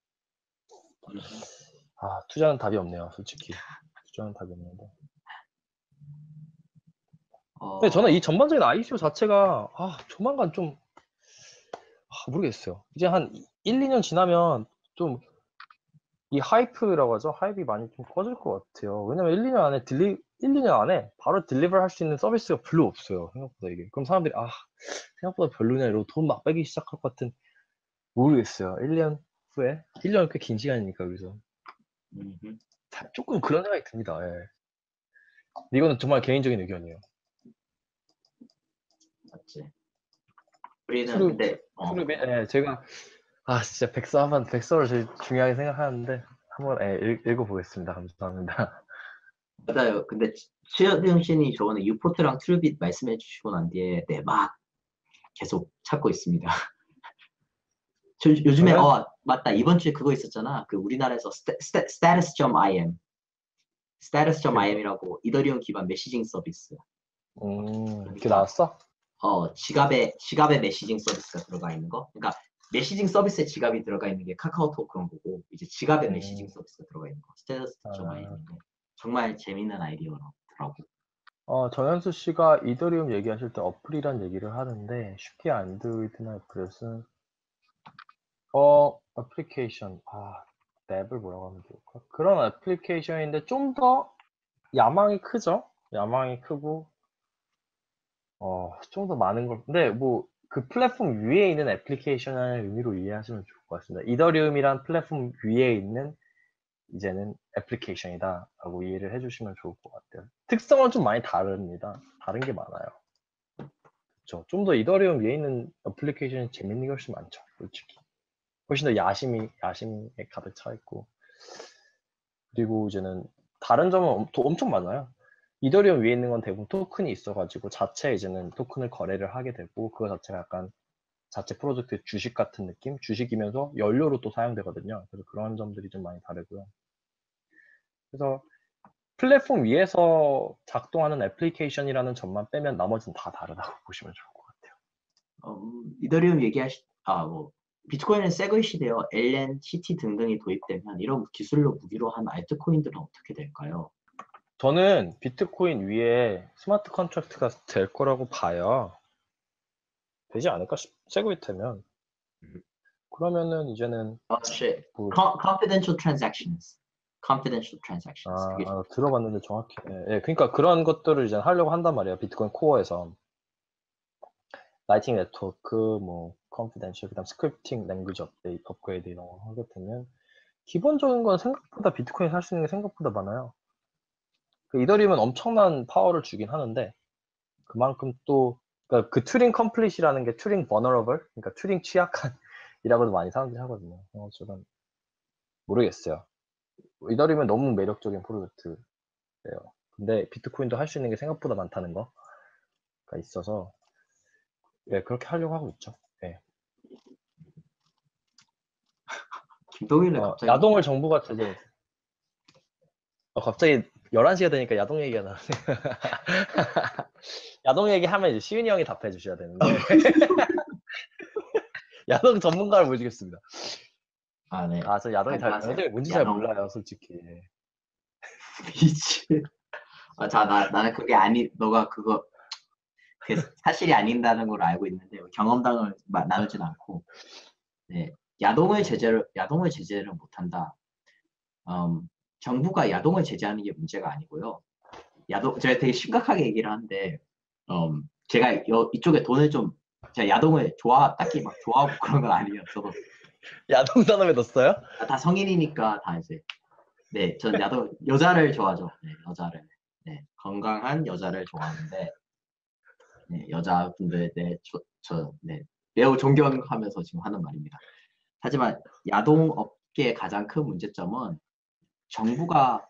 아, 투자는 답이 없네요, 솔직히. 투자는 답이 없는데. 근데 저는 이 어, 전반적인 아이씨오 자체가 아, 조만간 좀 아, 모르겠어요. 이제 한 일, 이 년 지나면 좀 이 하이프라고 하죠. 하이프가 많이 좀 꺼질 것 같아요. 왜냐면 일, 이 년 안에 딜리, 일, 이 년 안에 바로 딜리버 할 수 있는 서비스가 별로 없어요. 생각보다 이게. 그럼 사람들이 아, 생각보다 별로냐 이러고 돈 막 빼기 시작할 것 같은 모르겠어요. 일 년 후에? 일 년은 꽤 긴 시간이니까 그래서 음흠, 자, 조금 그런 생각이 듭니다. 예. 이거는 정말 개인적인 의견이에요. 맞지. 우리는 푸르, 근데 어, 푸르, 예, 제가 아, 진짜 백서 한번 백서를 제일 중요하게 생각하는데 한번 예, 읽, 읽어보겠습니다. 감사합니다. 맞아요. 근데 최영 씨이 저번에 유포트랑 트루빗 말씀해 주시고 난 뒤에 네, 막 계속 찾고 있습니다. 저, 요즘에 저는 어 맞다 이번 주에 그거 있었잖아. 그 우리나라에서 스테, 스테, status.im, 그게 뭐, status.im이라고 이더리움 기반 메시징 서비스. 음, 그게 그러니까 나왔어? 어, 지갑에 지갑에 메시징 서비스가 들어가 있는 거. 그러니까 메시징 서비스에 지갑이 들어가 있는 게 카카오톡 그런 거고 이제 지갑에 메시징 음, 서비스가 들어가 있는 거. 스테이터스 득점화 아, 있는데 정말 재밌는 아이디어더라고. 어, 정현수 씨가 이더리움 얘기하실 때 어플이란 얘기를 하는데 쉽게 안드로이드나 애플에서는 어, 애플리케이션, 아, 앱을 뭐라고 하면 좋을까? 그런 애플리케이션인데 좀 더 야망이 크죠? 야망이 크고 어, 좀 더 많은 걸. 근데 뭐 그 플랫폼 위에 있는 애플리케이션의 의미로 이해하시면 좋을 것 같습니다. 이더리움이란 플랫폼 위에 있는 이제는 애플리케이션이다라고 이해를 해주시면 좋을 것 같아요. 특성은 좀 많이 다릅니다. 다른 게 많아요. 그렇죠. 좀 더 이더리움 위에 있는 애플리케이션이 재밌는 게 훨씬 많죠. 솔직히. 훨씬 더 야심이 야심에 가득 차 있고. 그리고 이제는 다른 점은 엄- 또 엄청 많아요. 이더리움 위에 있는 건 대부분 토큰이 있어가지고 자체 이제는 토큰을 거래를 하게 되고 그거 자체가 약간 자체 프로젝트 주식 같은 느낌? 주식이면서 연료로 또 사용되거든요. 그래서 그런 점들이 좀 많이 다르고요. 그래서 플랫폼 위에서 작동하는 애플리케이션이라는 점만 빼면 나머지는 다 다르다고 보시면 좋을 것 같아요. 음, 이더리움 얘기하시 아 뭐 비트코인은 새거 시대여 엘엔, 씨티 등등이 도입되면 이런 기술로 무기로 한 알트코인들은 어떻게 될까요? 저는 비트코인 위에 스마트 컨트랙트가 될 거라고 봐요. 되지 않을까 싶, 세그위트면. 음. 그러면은 이제는 어, shit. 뭐, Co- confidential transactions. confidential transactions. 아, 그게 아, 들어봤는데 정확히. 예, 예, 그러니까 그런 것들을 이제 하려고 한단 말이에요. 비트코인 코어에서. 라이팅 네트워크, 뭐, 컨피덴셜, 그다음 스크립팅 랭귀지 업데이트, 업그레이드 이런 거 하게 되면 기본적인 건 생각보다 비트코인 살 수 있는 게 생각보다 많아요. 그 이더리움은 엄청난 파워를 주긴 하는데 그만큼 또 그러니까 그 튜링 컴플릿이라는 게 튜링 버너러블, 그러니까 튜링 취약한이라고도 많이 사람들이 하거든요. 어, 저는 모르겠어요. 이더리움은 너무 매력적인 프로젝트예요. 근데 비트코인도 할 수 있는 게 생각보다 많다는 거가 있어서 네, 그렇게 하려고 하고 있죠. 네. 김동일은 어, 갑자기 야동을 정부가 제재. 어, 갑자기 열한 시가 되니까 야동 얘기가 나네. 야동 얘기하면 이제 시윤이 형이 답해 주셔야 되는데 야동 전문가를 모시겠습니다. 아, 네. 아, 저 야동이 잘, 안녕하세요. 야동이 뭔지 잘 야동 몰라요, 솔직히. 미치. 아, 자, 나, 나는 그게 아니, 너가 그거, 그 사실이 아닌다는 걸 알고 있는데, 경험담을 마- 나누진 않고, 네. 야동을 제재를, 야동을 제재를 못한다. 음, 정부가 야동을 제재하는 게 문제가 아니고요. 야동, 제가 되게 심각하게 얘기를 하는데, 음, 제가 여, 이쪽에 돈을 좀, 제가 야동을 좋아, 딱히 막 좋아하고 그런 건 아니에요. 저도 야동 산업에 넣었어요? 다, 다 성인이니까 다 이제, 네, 전 야동, 여자를 좋아하죠. 네, 여자를. 네, 건강한 여자를 좋아하는데, 네, 여자분들, 네, 저, 저, 네, 매우 존경하면서 지금 하는 말입니다. 하지만 야동업계의 가장 큰 문제점은 정부가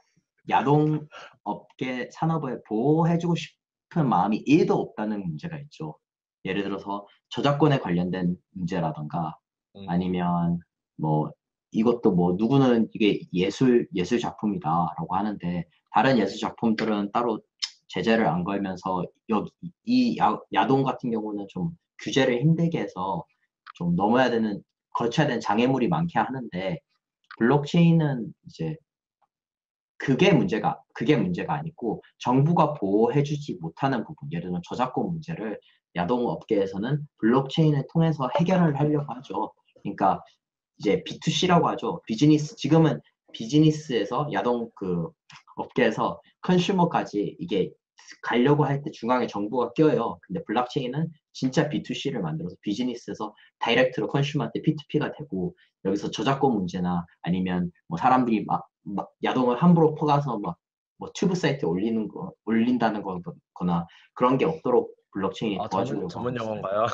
야동업계 산업을 보호해주고 싶은 마음이 일도 없다는 문제가 있죠. 예를 들어서 저작권에 관련된 문제라던가 음, 아니면 뭐 이것도 뭐 누구는 이게 예술 예술 작품이다라고 하는데 다른 예술 작품들은 따로 제재를 안 걸면서 여기 이 야, 야동 같은 경우는 좀 규제를 힘들게 해서 좀 넘어야 되는 거쳐야 되는 장애물이 많게 하는데 블록체인은 이제 그게 문제가 그게 문제가 아니고 정부가 보호해주지 못하는 부분 예를 들면 저작권 문제를 야동 업계에서는 블록체인을 통해서 해결을 하려고 하죠. 그러니까 이제 비투씨라고 하죠. 비즈니스 지금은 비즈니스에서 야동 그 업계에서 컨슈머까지 이게 가려고 할 때 중앙에 정부가 껴요. 근데 블록체인은 진짜 비투씨를 만들어서 비즈니스에서 다이렉트로 컨슈머한테 피투피가 되고 여기서 저작권 문제나 아니면 뭐 사람들이 막, 막 야동을 함부로 퍼가서 막 뭐 튜브 사이트에 올리는 거 올린다는 거거나 그런 게 없도록 블록체인이 아, 전문, 도와주려고 하고 전문 있어요. 용어인가요?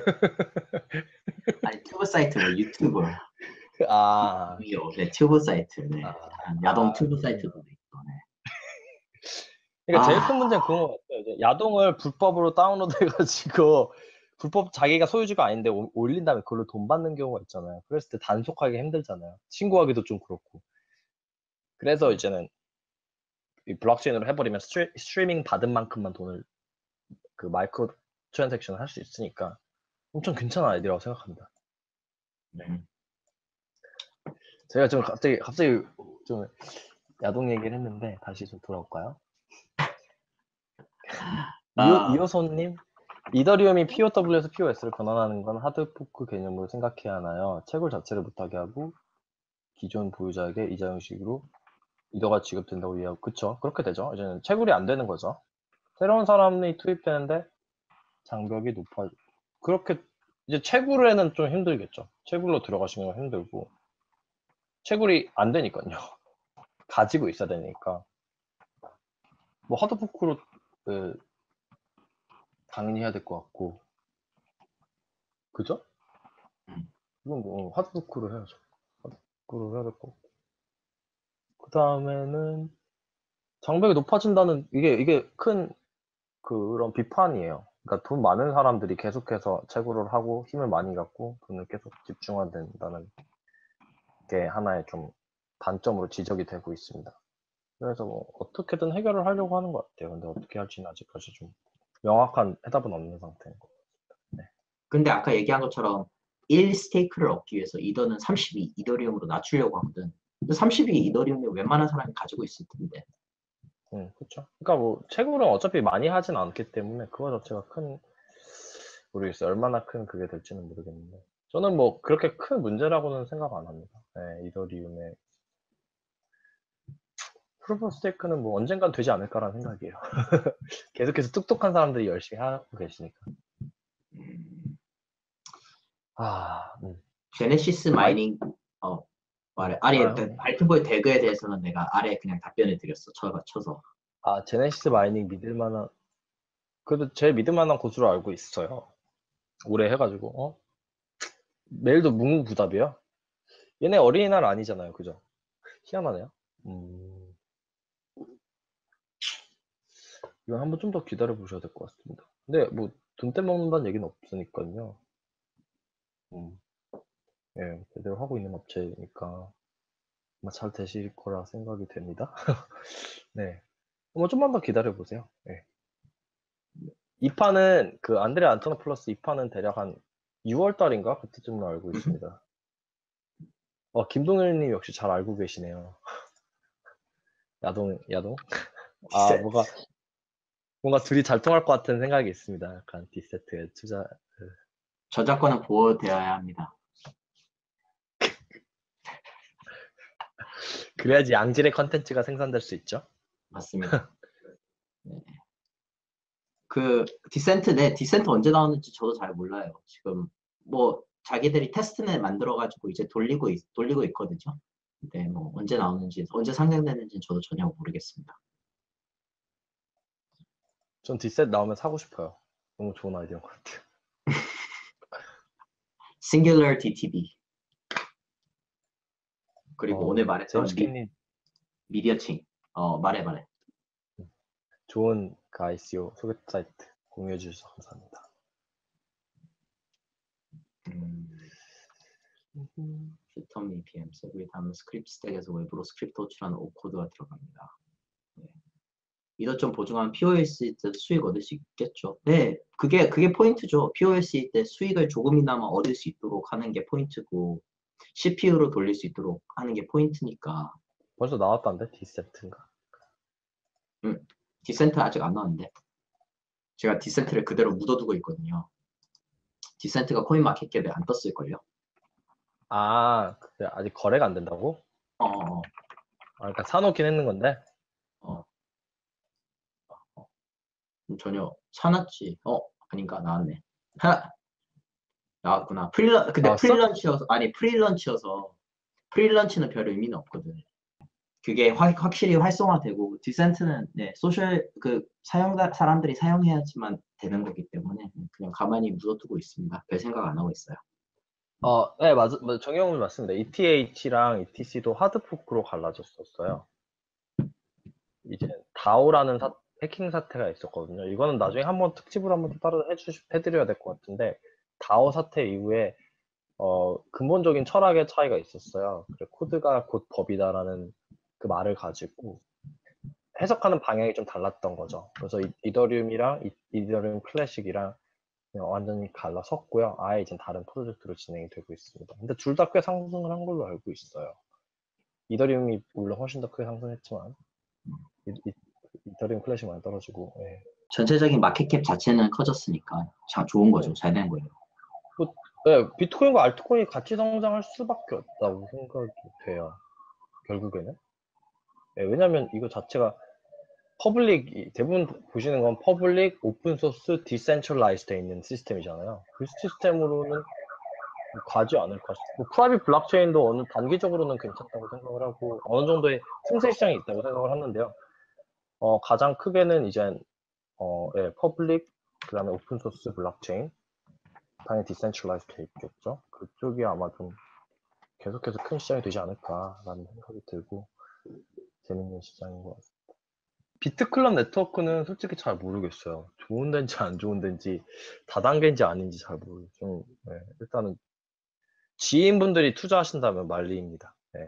아니 튜브 사이트 뭐 유튜브 아, 요 네, 튜브 사이트, 네. 아, 다른 야동 아, 튜브 그렇군요. 사이트도 있고, 네. 그러니까 제일 아, 큰 문제는 그런 것 같아요. 이제 야동을 불법으로 다운로드 해가지고 불법 자기가 소유주가 아닌데 오- 올린 다음에 그걸로 돈 받는 경우가 있잖아요. 그랬을 때 단속하기 힘들잖아요. 신고하기도 좀 그렇고. 그래서 이제는 이 블록체인으로 해버리면 스트리, 스트리밍 받은 만큼만 돈을 그 마이크로 트랜잭션을 할 수 있으니까 엄청 괜찮은 아이디어라고 생각합니다. 네. 제가 좀 갑자기 갑자기 좀 야동 얘기를 했는데 다시 좀 돌아올까요? 이호, 아, 이호선님, 이더리움이 피오더블유에서 피오에스를 변환하는 건 하드포크 개념으로 생각해야 하나요? 채굴 자체를 못하게 하고 기존 보유자에게 이자 형식으로 이더가 지급된다고 이해하고 그쵸? 그렇게 되죠. 이제는 채굴이 안 되는 거죠. 새로운 사람이 투입되는데 장벽이 높아 그렇게 이제 채굴에는 좀 힘들겠죠. 채굴로 들어가시는 건 힘들고 채굴이 안 되니까요. 가지고 있어야 되니까 뭐 하드포크로 그, 당연히 해야 될 것 같고 그죠? 음. 이건 뭐 하드포크로 해야죠. 하드포크로 해야 될 것 같고 그 다음에는 장벽이 높아진다는 이게 이게 큰 그런 비판이에요. 그러니까 돈 많은 사람들이 계속해서 채굴을 하고 힘을 많이 갖고 돈을 계속 집중한다는 게 하나의 좀 단점으로 지적이 되고 있습니다. 그래서 뭐 어떻게든 해결을 하려고 하는 것 같아요. 근데 어떻게 할지는 아직까지 좀 명확한 해답은 없는 상태인 것 같아요. 근데 아까 얘기한 것처럼 일 스테이크를 얻기 위해서 이더는 삼십이 이더리움으로 낮추려고 하거든. 근데 삼십이 이더리움이 웬만한 사람이 가지고 있을 텐데. 음, 그렇죠. 그러니까 뭐 채굴은 어차피 많이 하진 않기 때문에 그거 자체가 큰 모르겠어요. 얼마나 큰 그게 될지는 모르겠는데 저는 뭐 그렇게 큰 문제라고는 생각 안 합니다. 네, 이더리움의 프로브 스테이크는 뭐 언젠간 되지 않을까라는 생각이에요. 계속해서 똑똑한 사람들이 열심히 하고 계시니까. 음, 아, 음. 제네시스 마이닝 어 말해 아니 알아요? 그 발표보의 대그에 대해서는 내가 아래 그냥 답변을 드렸어. 쳐, 쳐서. 아, 제네시스 마이닝 믿을 만한, 그래도 제 믿을 만한 곳으로 알고 있어요. 오래 해가지고, 어? 메일도 묵묵부답이요? 얘네 어린이날 아니잖아요. 그죠? 희한하네요. 음, 이건 한번 좀 더 기다려 보셔야 될 것 같습니다. 근데 뭐, 돈 떼먹는다는 얘기는 없으니까요. 음, 예, 제대로 하고 있는 업체니까 아마 잘 되실 거라 생각이 됩니다. 네. 뭐 좀만 더 기다려 보세요. 예. 이 판은 그 안드레 안토노플러스 이 판은 대략 한 유월 달인가 그때쯤으로 알고 있습니다. 어 김동일님 역시 잘 알고 계시네요. 야동 야동? 아 뭔가 뭔가 둘이 잘 통할 것 같은 생각이 있습니다. 약간 디세트에 투자. 저작권은 보호되어야 합니다. 그래야지 양질의 컨텐츠가 생산될 수 있죠. 맞습니다. 네. 그 디센트 네 디센트 언제 나오는지 저도 잘 몰라요. 지금 뭐 자기들이 테스트넷 만들어가지고 이제 돌리고 있, 돌리고 있거든요. 근데 뭐 언제 나오는지 언제 상장되는지 저도 전혀 모르겠습니다. 전 디셋 나오면 사고 싶어요. 너무 좋은 아이디어인 것 같아요. Singular 디티비 그리고 오늘 어, 말했던 미, 제임스키님 미디어칭 어 말해 말해. 좋은 그 아이씨오 소개 사이트 공유해 주셔서 감사합니다. 음, 피텀 이피엠 서브에 다음 스크립트 스택에서 외부로 스크립트 호출하는 오코드가 들어갑니다. 네. 이것 좀 보증하면 피오에스 때 수익 얻을 수 있겠죠. 네, 그게 그게 포인트죠. 피오에스 때 수익을 조금이나마 얻을 수 있도록 하는 게 포인트고 씨피유로 돌릴 수 있도록 하는 게 포인트니까. 벌써 나왔다는데 디셋인가? 음, 디센트 아직 안 나왔는데 제가 디센트를 그대로 묻어두고 있거든요. 디센트가 코인마켓캡에 안 떴을걸요. 아, 근데 아직 거래가 안 된다고? 어, 어, 아, 그러니까 사놓긴 했는 건데. 어, 어. 전혀 사놨지. 어, 아닌가 나왔네. 하, 나왔구나. 프리런 근데 나왔어? 프리런치여서 아니 프리런치여서 프리런치는 별 의미는 없거든. 그게 확, 확실히 활성화되고 디센트는 네, 소셜 그 사용자 사람들이 사용해야지만 되는 거기 때문에 그냥 가만히 묻어두고 있습니다. 별 생각 안 하고 있어요. 어, 네, 맞, 맞, 정영훈 맞습니다. 이티에이치랑 이티씨도 하드포크로 갈라졌었어요. 이제 다오라는 사, 해킹 사태가 있었거든요. 이거는 나중에 한번 특집으로 한번 따로 해주, 해드려야 될 것 같은데, 다오 사태 이후에 어, 근본적인 철학의 차이가 있었어요. 그래, 코드가 곧 법이다라는 그 말을 가지고 해석하는 방향이 좀 달랐던 거죠. 그래서 이, 이더리움이랑 이, 이더리움 클래식이랑 그냥 완전히 갈라섰고요. 아예 이제 다른 프로젝트로 진행이 되고 있습니다. 근데 둘 다 꽤 상승을 한 걸로 알고 있어요. 이더리움이 물론 훨씬 더 크게 상승했지만 이, 이, 이더리움 클래식 많이 떨어지고. 예. 전체적인 마켓캡 자체는 커졌으니까 자, 좋은 거죠. 잘 된 거예요. 뭐, 네, 비트코인과 알트코인이 같이 성장할 수밖에 없다고 생각이 돼요. 결국에는. 예, 왜냐면 이거 자체가 퍼블릭, 대부분 보시는 건 퍼블릭, 오픈소스, 디센트럴라이즈 돼 있는 시스템이잖아요. 그 시스템으로는 가지 않을까 싶어요. 뭐 프라이빗 블록체인도 어느 단기적으로는 괜찮다고 생각을 하고 어느 정도의 틈새 시장이 있다고 생각을 하는데요. 어, 가장 크게는 이제 어, 예, 퍼블릭, 그 다음에 오픈소스 블록체인, 당연히 디센트럴라이즈 돼 있겠죠. 그쪽이 아마 좀 계속해서 큰 시장이 되지 않을까라는 생각이 들고 재밌는 시장인 것 같습니다. 비트클럽 네트워크는 솔직히 잘 모르겠어요. 좋은 데인지 안 좋은 데인지 다단계인지 아닌지 잘 모르겠어요. 좀, 네, 일단은 지인분들이 투자하신다면 말리입니다. 네.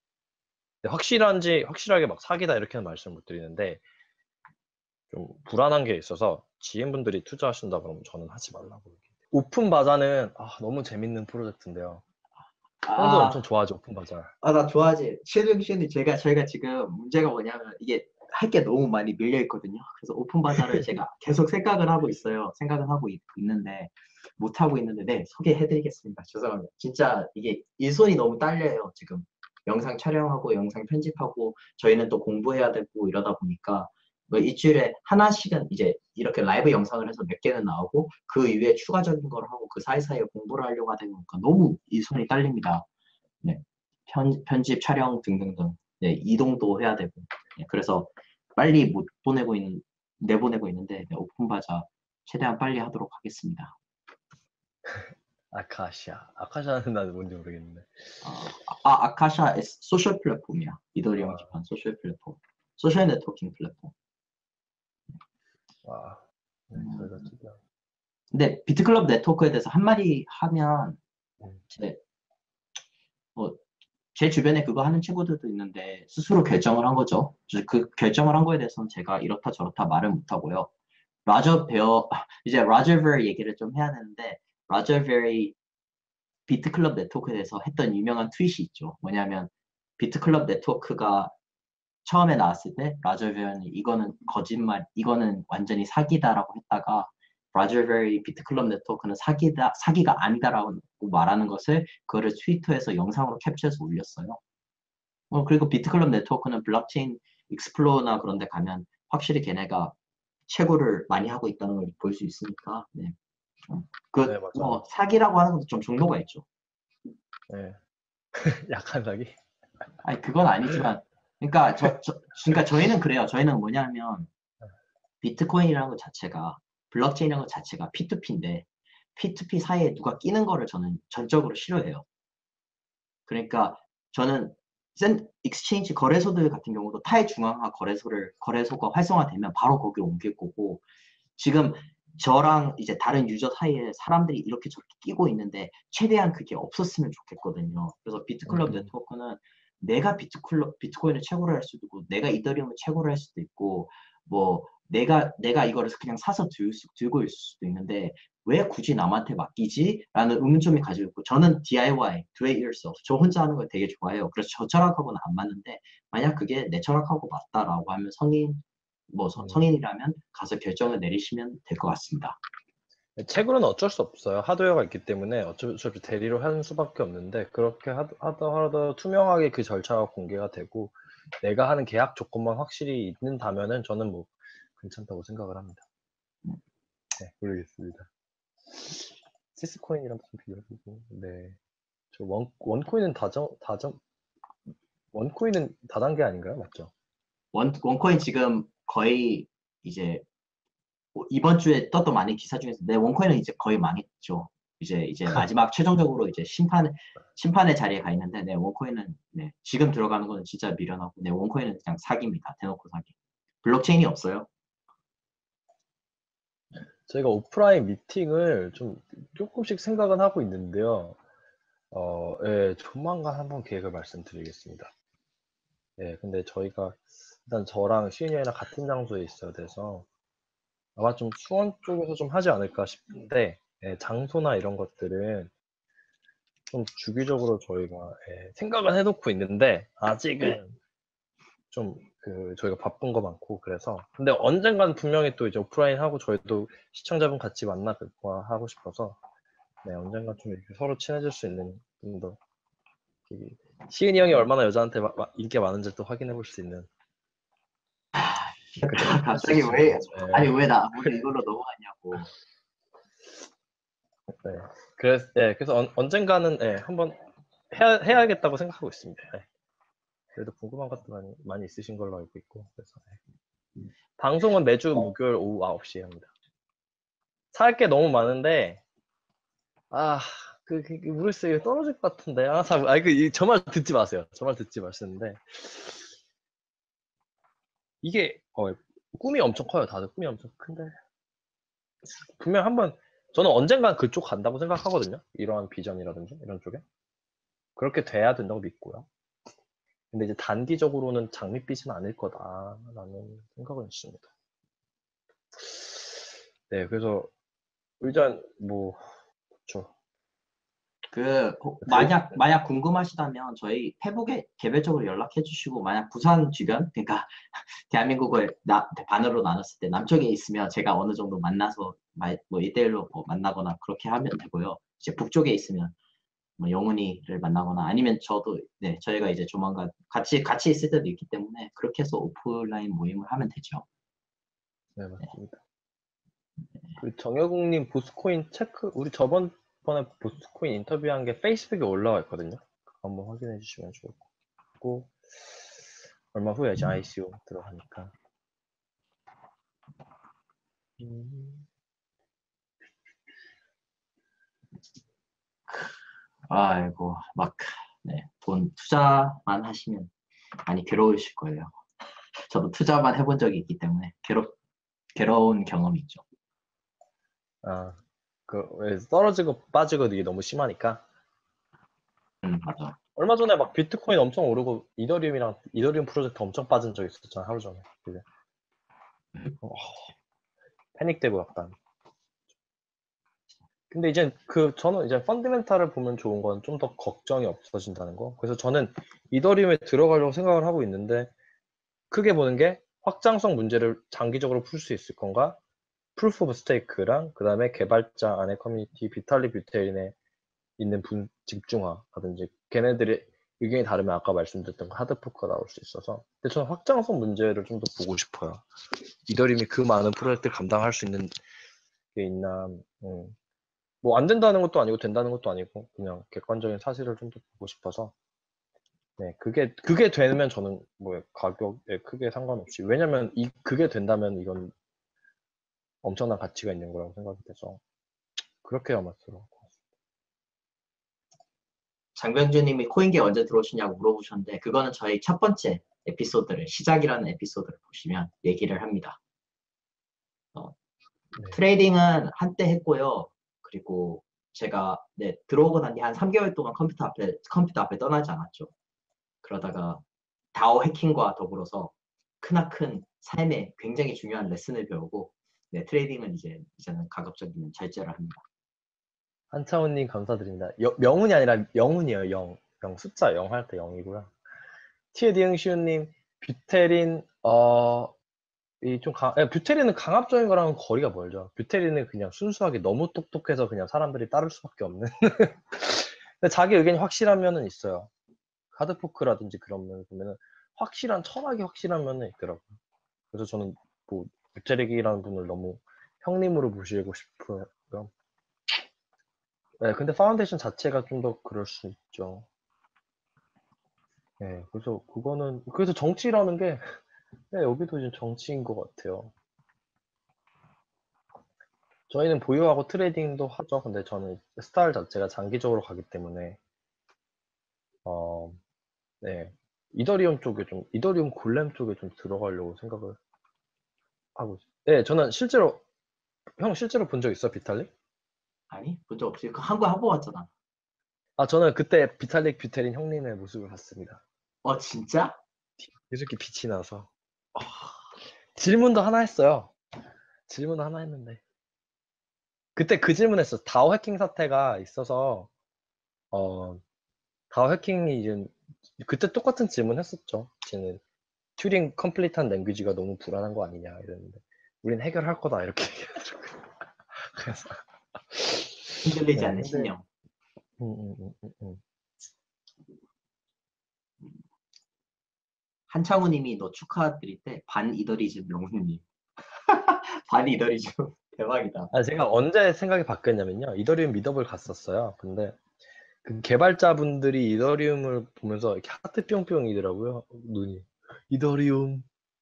확실한지 확실하게 막 사기다 이렇게는 말씀을 못 드리는데 좀 불안한 게 있어서 지인분들이 투자하신다 그러면 저는 하지 말라고 얘기해요. 오픈 바자는 아, 너무 재밌는 프로젝트인데요. 형도 아, 엄청 좋아하죠, 오픈 바자. 아, 나 좋아하지. 최종 씨는 제가, 저희가 지금 문제가 뭐냐면 이게 할 게 너무 많이 밀려 있거든요. 그래서 오픈 바자를 제가 계속 생각을 하고 있어요. 생각을 하고 있, 는데 못 하고 있는데, 네, 소개해드리겠습니다. 죄송합니다. 진짜 이게 일손이 너무 딸려요. 지금 영상 촬영하고 영상 편집하고 저희는 또 공부해야 되고 이러다 보니까 뭐 일주일에 하나씩은 이제 이렇게 라이브 영상을 해서 몇 개는 나오고 그 이외에 추가적인 걸 하고 그 사이사이에 공부를 하려고 하다 보니까 너무 일손이 딸립니다. 네. 편, 편집, 촬영 등등등. 네, 이동도 해야 되고. 네, 그래서 빨리 못 보내고 있는, 내보내고 있는데, 네, 오픈바자 최대한 빨리 하도록 하겠습니다. 아카시아. 아카시아는 나는 뭔지 모르겠는데. 아, 아, 아카샤 S 소셜 플랫폼이야. 이더리움 아. 기반 소셜 플랫폼. 소셜 네트워킹 플랫폼. 와, 네, 저희가 특이한. 근데 비트클럽 네트워크에 대해서 한마디 하면, 음. 제, 뭐, 제 주변에 그거 하는 친구들도 있는데, 스스로 결정을 한 거죠. 그 결정을 한 거에 대해서는 제가 이렇다 저렇다 말을 못 하고요. 라저 베어 이제 라저 베리 얘기를 좀 해야 되는데 라저 베리 비트클럽 네트워크에 대해서 했던 유명한 트윗이 있죠. 뭐냐면 비트클럽 네트워크가 처음에 나왔을 때 라저 베어는 이거는 거짓말, 이거는 완전히 사기다라고 했다가 라저 베리 비트클럽 네트워크는 사기다, 사기가 아니다라고 말하는 것을 그거를 트위터에서 영상으로 캡처해서 올렸어요. 어, 그리고 비트클럽 네트워크는 블록체인 익스플로어나 그런 데 가면 확실히 걔네가 채굴을 많이 하고 있다는 걸 볼 수 있으니까, 네. 네, 그, 맞아요. 뭐, 사기라고 하는 것도 좀 정도가 있죠. 네. 약한 사기? 아니, 그건 아니지만, 그러니까, 저, 저, 그러니까 저희는 그래요. 저희는 뭐냐면, 비트코인이라는 것 자체가, 블록체인이라는 것 자체가 피투피인데, 피투피 사이에 누가 끼는 거를 저는 전적으로 싫어해요. 그러니까, 저는, 센, 익스체인지 거래소들 같은 경우도 탈중앙화 거래소를, 거래소가 활성화되면 바로 거기로 옮길 거고, 지금 저랑 이제 다른 유저 사이에 사람들이 이렇게 저렇게 끼고 있는데 최대한 그게 없었으면 좋겠거든요. 그래서 비트클럽 음. 네트워크는 내가 비트클럽, 비트코인을 최고로 할 수도 있고 내가 이더리움을 최고로 할 수도 있고 뭐 내가 내가 이거를 그냥 사서 들, 수- 들고 있을 수도 있는데 왜 굳이 남한테 맡기지? 라는 의문점이 가지고 있고 저는 디아이와이, do it yourself, 저 혼자 하는 걸 되게 좋아해요. 그래서 저 철학하고는 안 맞는데 만약 그게 내 철학하고 맞다라고 하면 성인 뭐 성- 음. 성인이라면 가서 결정을 내리시면 될 것 같습니다. 채굴은 어쩔 수 없어요. 하드웨어가 있기 때문에 어쩔 수 없이 대리로 하는 수밖에 없는데 그렇게 하다 하더 투명하게 그 절차가 공개가 되고 내가 하는 계약 조건만 확실히 있는다면은 저는 뭐 괜찮다고 생각을 합니다. 네, 모르겠습니다. 시스코인이랑 좀 비교해보고, 네. 저 원, 원코인은 다정, 다정, 원코인은 다단계 아닌가요? 맞죠? 원, 원코인 지금 거의 이제 뭐 이번 주에 떴던 많은 기사 중에서 내 원코인은 이제 거의 망했죠. 이제 이제 마지막 최종적으로 이제 심판 심판의 자리에 가 있는데 내 원코인은 네, 지금 들어가는 거는 진짜 미련하고 내 원코인은 그냥 사기입니다. 대놓고 사기. 블록체인이 없어요. 저희가 오프라인 미팅을 좀 조금씩 생각은 하고 있는데요. 어, 예, 조만간 한번 계획을 말씀드리겠습니다. 예, 근데 저희가 일단 저랑 시인이랑 같은 장소에 있어야 돼서 아마 좀 수원 쪽에서 좀 하지 않을까 싶은데, 예, 장소나 이런 것들은 좀 주기적으로 저희가 예, 생각은 해놓고 있는데 아직은 좀 그 저희가 바쁜 거 많고 그래서 근데 언젠간 분명히 또 이제 오프라인 하고 저희도 시청자분 같이 만나 뵙고 하고 싶어서 네 언젠간 좀 이렇게 서로 친해질 수 있는 좀더 시은이 형이 얼마나 여자한테 마- 마- 인기가 많은지 또 확인해 볼 수 있는 그때 할수 갑자기 있으면 왜 좋겠죠. 아니 예. 왜 나 우리 이걸로 넘어갔냐고. 네. 그래서 예, 그래서 언, 언젠가는 예, 한번 해야, 해야겠다고 생각하고 있습니다. 예. 그래도 궁금한 것도 많이 많이 있으신 걸로 알고 있고 그래서 예. 방송은 매주 목요일 오후 아홉 시에 합니다. 살 게 너무 많은데 아, 그, 그, 그 모르겠어요. 이거 떨어질 것 같은데. 아, 참, 아, 그, 이- 저 말 듣지 마세요. 저 말 듣지 마시는데. 이게, 어, 꿈이 엄청 커요. 다들 꿈이 엄청 큰데. 분명 한번, 저는 언젠간 그쪽 간다고 생각하거든요. 이러한 비전이라든지, 이런 쪽에. 그렇게 돼야 된다고 믿고요. 근데 이제 단기적으로는 장밋빛은 아닐 거다라는 생각은 있습니다. 네, 그래서, 일단, 뭐, 그쵸. 그 호- 대- 만약 만약 궁금하시다면 저희 페북에 개별적으로 연락해 주시고 만약 부산 주변 그러니까 대한민국을 나, 반으로 나눴을 때 남쪽에 있으면 제가 어느 정도 만나서 말, 뭐 일대일로 뭐 만나거나 그렇게 하면 되고요. 이제 북쪽에 있으면 뭐 영훈이를 만나거나 아니면 저도 네 저희가 이제 조만간 같이 같이 있을 때도 있기 때문에 그렇게 해서 오프라인 모임을 하면 되죠. 네, 맞습니다. 그 정여국님 보스코인 체크, 우리 저번 번에 보스코인 인터뷰한 게 페이스북에 올라와 있거든요. 그거 한번 확인해 주시면 좋을 것 같고, 얼마 후에 이제 아이씨유 들어가니까. 음, 아이고 막 네, 돈 투자만 하시면 많이 괴로우실 거예요. 저도 투자만 해본 적이 있기 때문에 괴롭 괴로운 경험이 있죠. 아, 그, 왜 떨어지고 빠지고 이게 너무 심하니까. 음 맞아. 얼마 전에 막 비트코인 엄청 오르고, 이더리움이랑, 이더리움 프로젝트 엄청 빠진 적 있었잖아, 하루 전에. 그게. 어, 패닉되고 약간. 근데 이제 그, 저는 이제 펀드멘탈을 보면 좋은 건 좀 더 걱정이 없어진다는 거. 그래서 저는 이더리움에 들어가려고 생각을 하고 있는데, 크게 보는 게 확장성 문제를 장기적으로 풀 수 있을 건가? 프루프 오브 스테이크랑 그 다음에 개발자 안에 커뮤니티 비탈리 뷰테린에 있는 분 집중화라든지 걔네들의 의견이 다르면 아까 말씀드렸던 거 하드포크가 나올 수 있어서 근데 저는 확장성 문제를 좀 더 보고 싶어요. 이더리움이 그 많은 프로젝트를 감당할 수 있는 게 있나 음. 뭐 안 된다는 것도 아니고 된다는 것도 아니고 그냥 객관적인 사실을 좀 더 보고 싶어서 네, 그게, 그게 되면 저는 뭐 가격에 크게 상관없이. 왜냐면 이, 그게 된다면 이건 엄청난 가치가 있는 거라고 생각이 돼서. 그렇게 아마 들어갈 것 같습니다. 장병주님이 코인계 언제 들어오시냐고 물어보셨는데 그거는 저희 첫 번째 에피소드를 시작이라는 에피소드를 보시면 얘기를 합니다. 어, 네. 트레이딩은 한때 했고요. 그리고 제가 네, 들어오고 난 뒤 한 삼 개월 동안 컴퓨터 앞에 컴퓨터 앞에 떠나지 않았죠. 그러다가 다오 해킹과 더불어서 크나큰 삶의 굉장히 중요한 레슨을 배우고 네, 트레이딩은 이제 이제는 가급적이면 절제를 합니다. 한차원님 감사드립니다. 여- 명운이 아니라 영운이에요, 영. 영 숫자 영 할 때 영이고요. 티에디응시우님, 뷰테린, 어, 이 좀 강, 예, 뷰테린은 강압적인 거랑은 거리가 멀죠. 뷰테린은 그냥 순수하게 너무 똑똑해서 그냥 사람들이 따를 수밖에 없는. 근데 자기 의견이 확실하면은 있어요. 하드포크라든지 그런 면 보면은 확실한, 천하게 확실한 면은 있더라고요. 그래서 저는 뭐, 뷰테릭이라는 분을 너무 형님으로 모시고 싶어요. 네, 근데 파운데이션 자체가 좀 더 그럴 수 있죠. 네, 그래서 그거는, 그래서 정치라는 게, 네, 여기도 이제 정치인 것 같아요. 저희는 보유하고 트레이딩도 하죠. 근데 저는 스타일 자체가 장기적으로 가기 때문에, 어, 네. 이더리움 쪽에 좀, 이더리움 골렘 쪽에 좀 들어가려고 생각을 하고 있어요. 네, 저는 실제로, 형 실제로 본 적 있어, 비탈릭? 아니 문제 없이 그 한거 하고 왔잖아. 아, 저는 그때 비탈릭 뷰테린 형님의 모습을 봤습니다. 어 진짜? 이렇게 빛이 나서. 질문도 하나 했어요. 질문 하나 했는데 그때 그 질문했어. 다오 해킹 사태가 있어서 어 다오 해킹이 이제 그때 똑같은 질문 했었죠. 쟤는 튜링 컴플리트한 랭귀지가 너무 불안한 거 아니냐 이랬는데 우린 해결할 거다 이렇게 얘기하더라고요. 그래서 흔들리지 네, 않는 근데 신념. 음, 음, 음, 음, 음. 한창우님이 너 축하드릴 때 반이더리즘 영웅님. 반이더리즘 대박이다. 아, 제가 언제 생각이 바뀌었냐면요. 이더리움 미더블 갔었어요. 근데 그 개발자분들이 이더리움을 보면서 이렇게 하트 뿅뿅이더라고요. 눈이. 이더리움.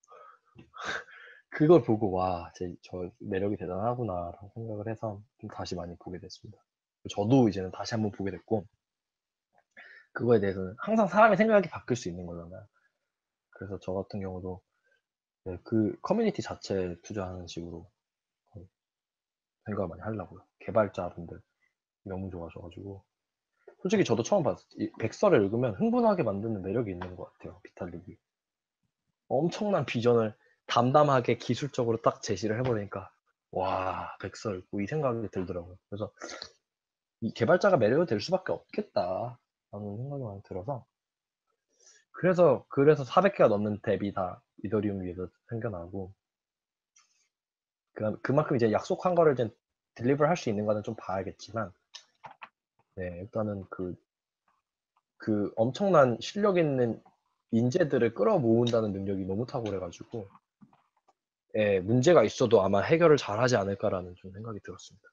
그걸 보고 와, 제, 저 매력이 대단하구나라고 생각을 해서 좀 다시 많이 보게 됐습니다. 저도 이제는 다시 한번 보게 됐고 그거에 대해서는 항상 사람의 생각이 바뀔 수 있는 거잖아요. 그래서 저 같은 경우도 네, 그 커뮤니티 자체에 투자하는 식으로 생각을 많이 하려고요. 개발자분들 너무 좋아져가지고 솔직히 저도 처음 봤어요. 이 백서를 읽으면 흥분하게 만드는 매력이 있는 것 같아요. 비탈릭이. 엄청난 비전을 담담하게 기술적으로 딱 제시를 해버리니까 와 백서 읽고 이 생각이 들더라고요. 그래서 이 개발자가 매력이 될 수밖에 없겠다 라는 생각이 많이 들어서 그래서 그래서 사백 개가 넘는 덱이 다 이더리움 위에서 생겨나고 그, 그만큼 이제 약속한 거를 이제 딜리버를 할 수 있는 거는 좀 봐야겠지만 네 일단은 그, 그 엄청난 실력 있는 인재들을 끌어모은다는 능력이 너무 탁월해가지고 예, 문제가 있어도 아마 해결을 잘하지 않을까라는 좀 생각이 들었습니다.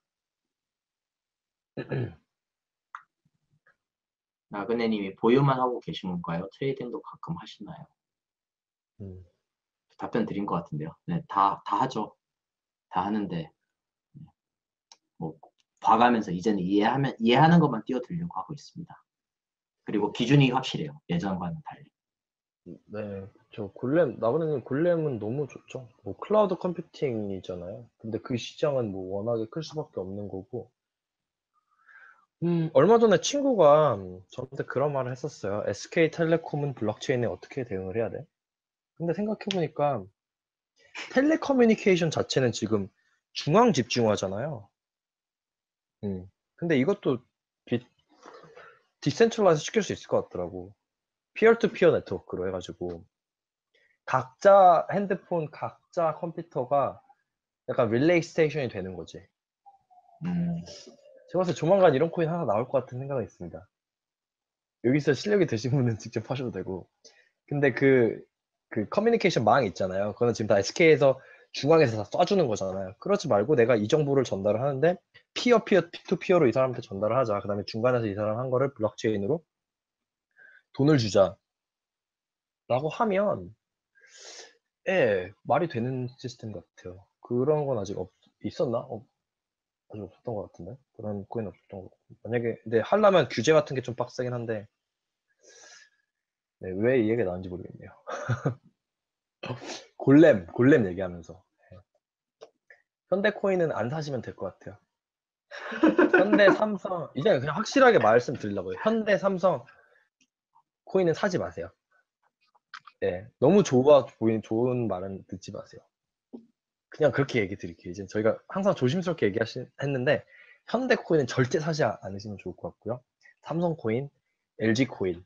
나그네님이 보유만 하고 계신 건가요? 트레이딩도 가끔 하시나요? 음, 답변 드린 것 같은데요. 네, 다, 다 하죠. 다 하는데, 뭐, 봐가면서 이제는 이해하면, 이해하는 것만 띄워드리려고 하고 있습니다. 그리고 기준이 확실해요. 예전과는 달리. 네, 저 골렘 나그네님 골렘은 너무 좋죠. 뭐 클라우드 컴퓨팅이잖아요. 근데 그 시장은 뭐 워낙에 클 수밖에 없는 거고. 음, 얼마 전에 친구가 저한테 그런 말을 했었어요. 에스케이텔레콤은 블록체인에 어떻게 대응을 해야 돼? 근데 생각해보니까 텔레커뮤니케이션 자체는 지금 중앙 집중화잖아요. 음. 근데 이것도 비, 디센트럴라이즈 시킬 수 있을 것 같더라고. 피어 투피어 네트워크로 해가지고 각자 핸드폰, 각자 컴퓨터가 약간 릴레이 스테이션이 되는 거지. 음, 제가 봤을 때 조만간 이런 코인 하나 나올 것 같은 생각이 있습니다. 여기서 실력이 되신 분은 직접 하셔도 되고. 근데 그, 그 커뮤니케이션 망 있잖아요. 그거는 지금 다 에스케이에서 중앙에서 다 쏴주는 거잖아요. 그렇지 말고 내가 이 정보를 전달을 하는데 피어피어 피투피어로 이 사람한테 전달을 하자. 그 다음에 중간에서 이 사람 한 거를 블록체인으로 돈을 주자. 라고 하면 예, 말이 되는 시스템 같아요. 그런 건 아직 없, 있었나? 어, 아직 없었던 것 같은데? 그런 코인 없었던 것 같고. 만약에, 근데 하려면 규제 같은 게 좀 빡세긴 한데, 네, 왜 이 얘기가 나왔는지 모르겠네요. 골렘, 골렘 얘기하면서. 네. 현대코인은 안 사시면 될 것 같아요. 현대, 삼성, 이제 그냥 확실하게 말씀드리려고요. 현대, 삼성 코인은 사지 마세요. 네, 너무 좋아 보이는 좋은 말은 듣지 마세요. 그냥 그렇게 얘기 드릴게요. 이제 저희가 항상 조심스럽게 얘기했는데 현대코인은 절대 사지 않으시면 좋을 것 같고요. 삼성코인, 엘지코인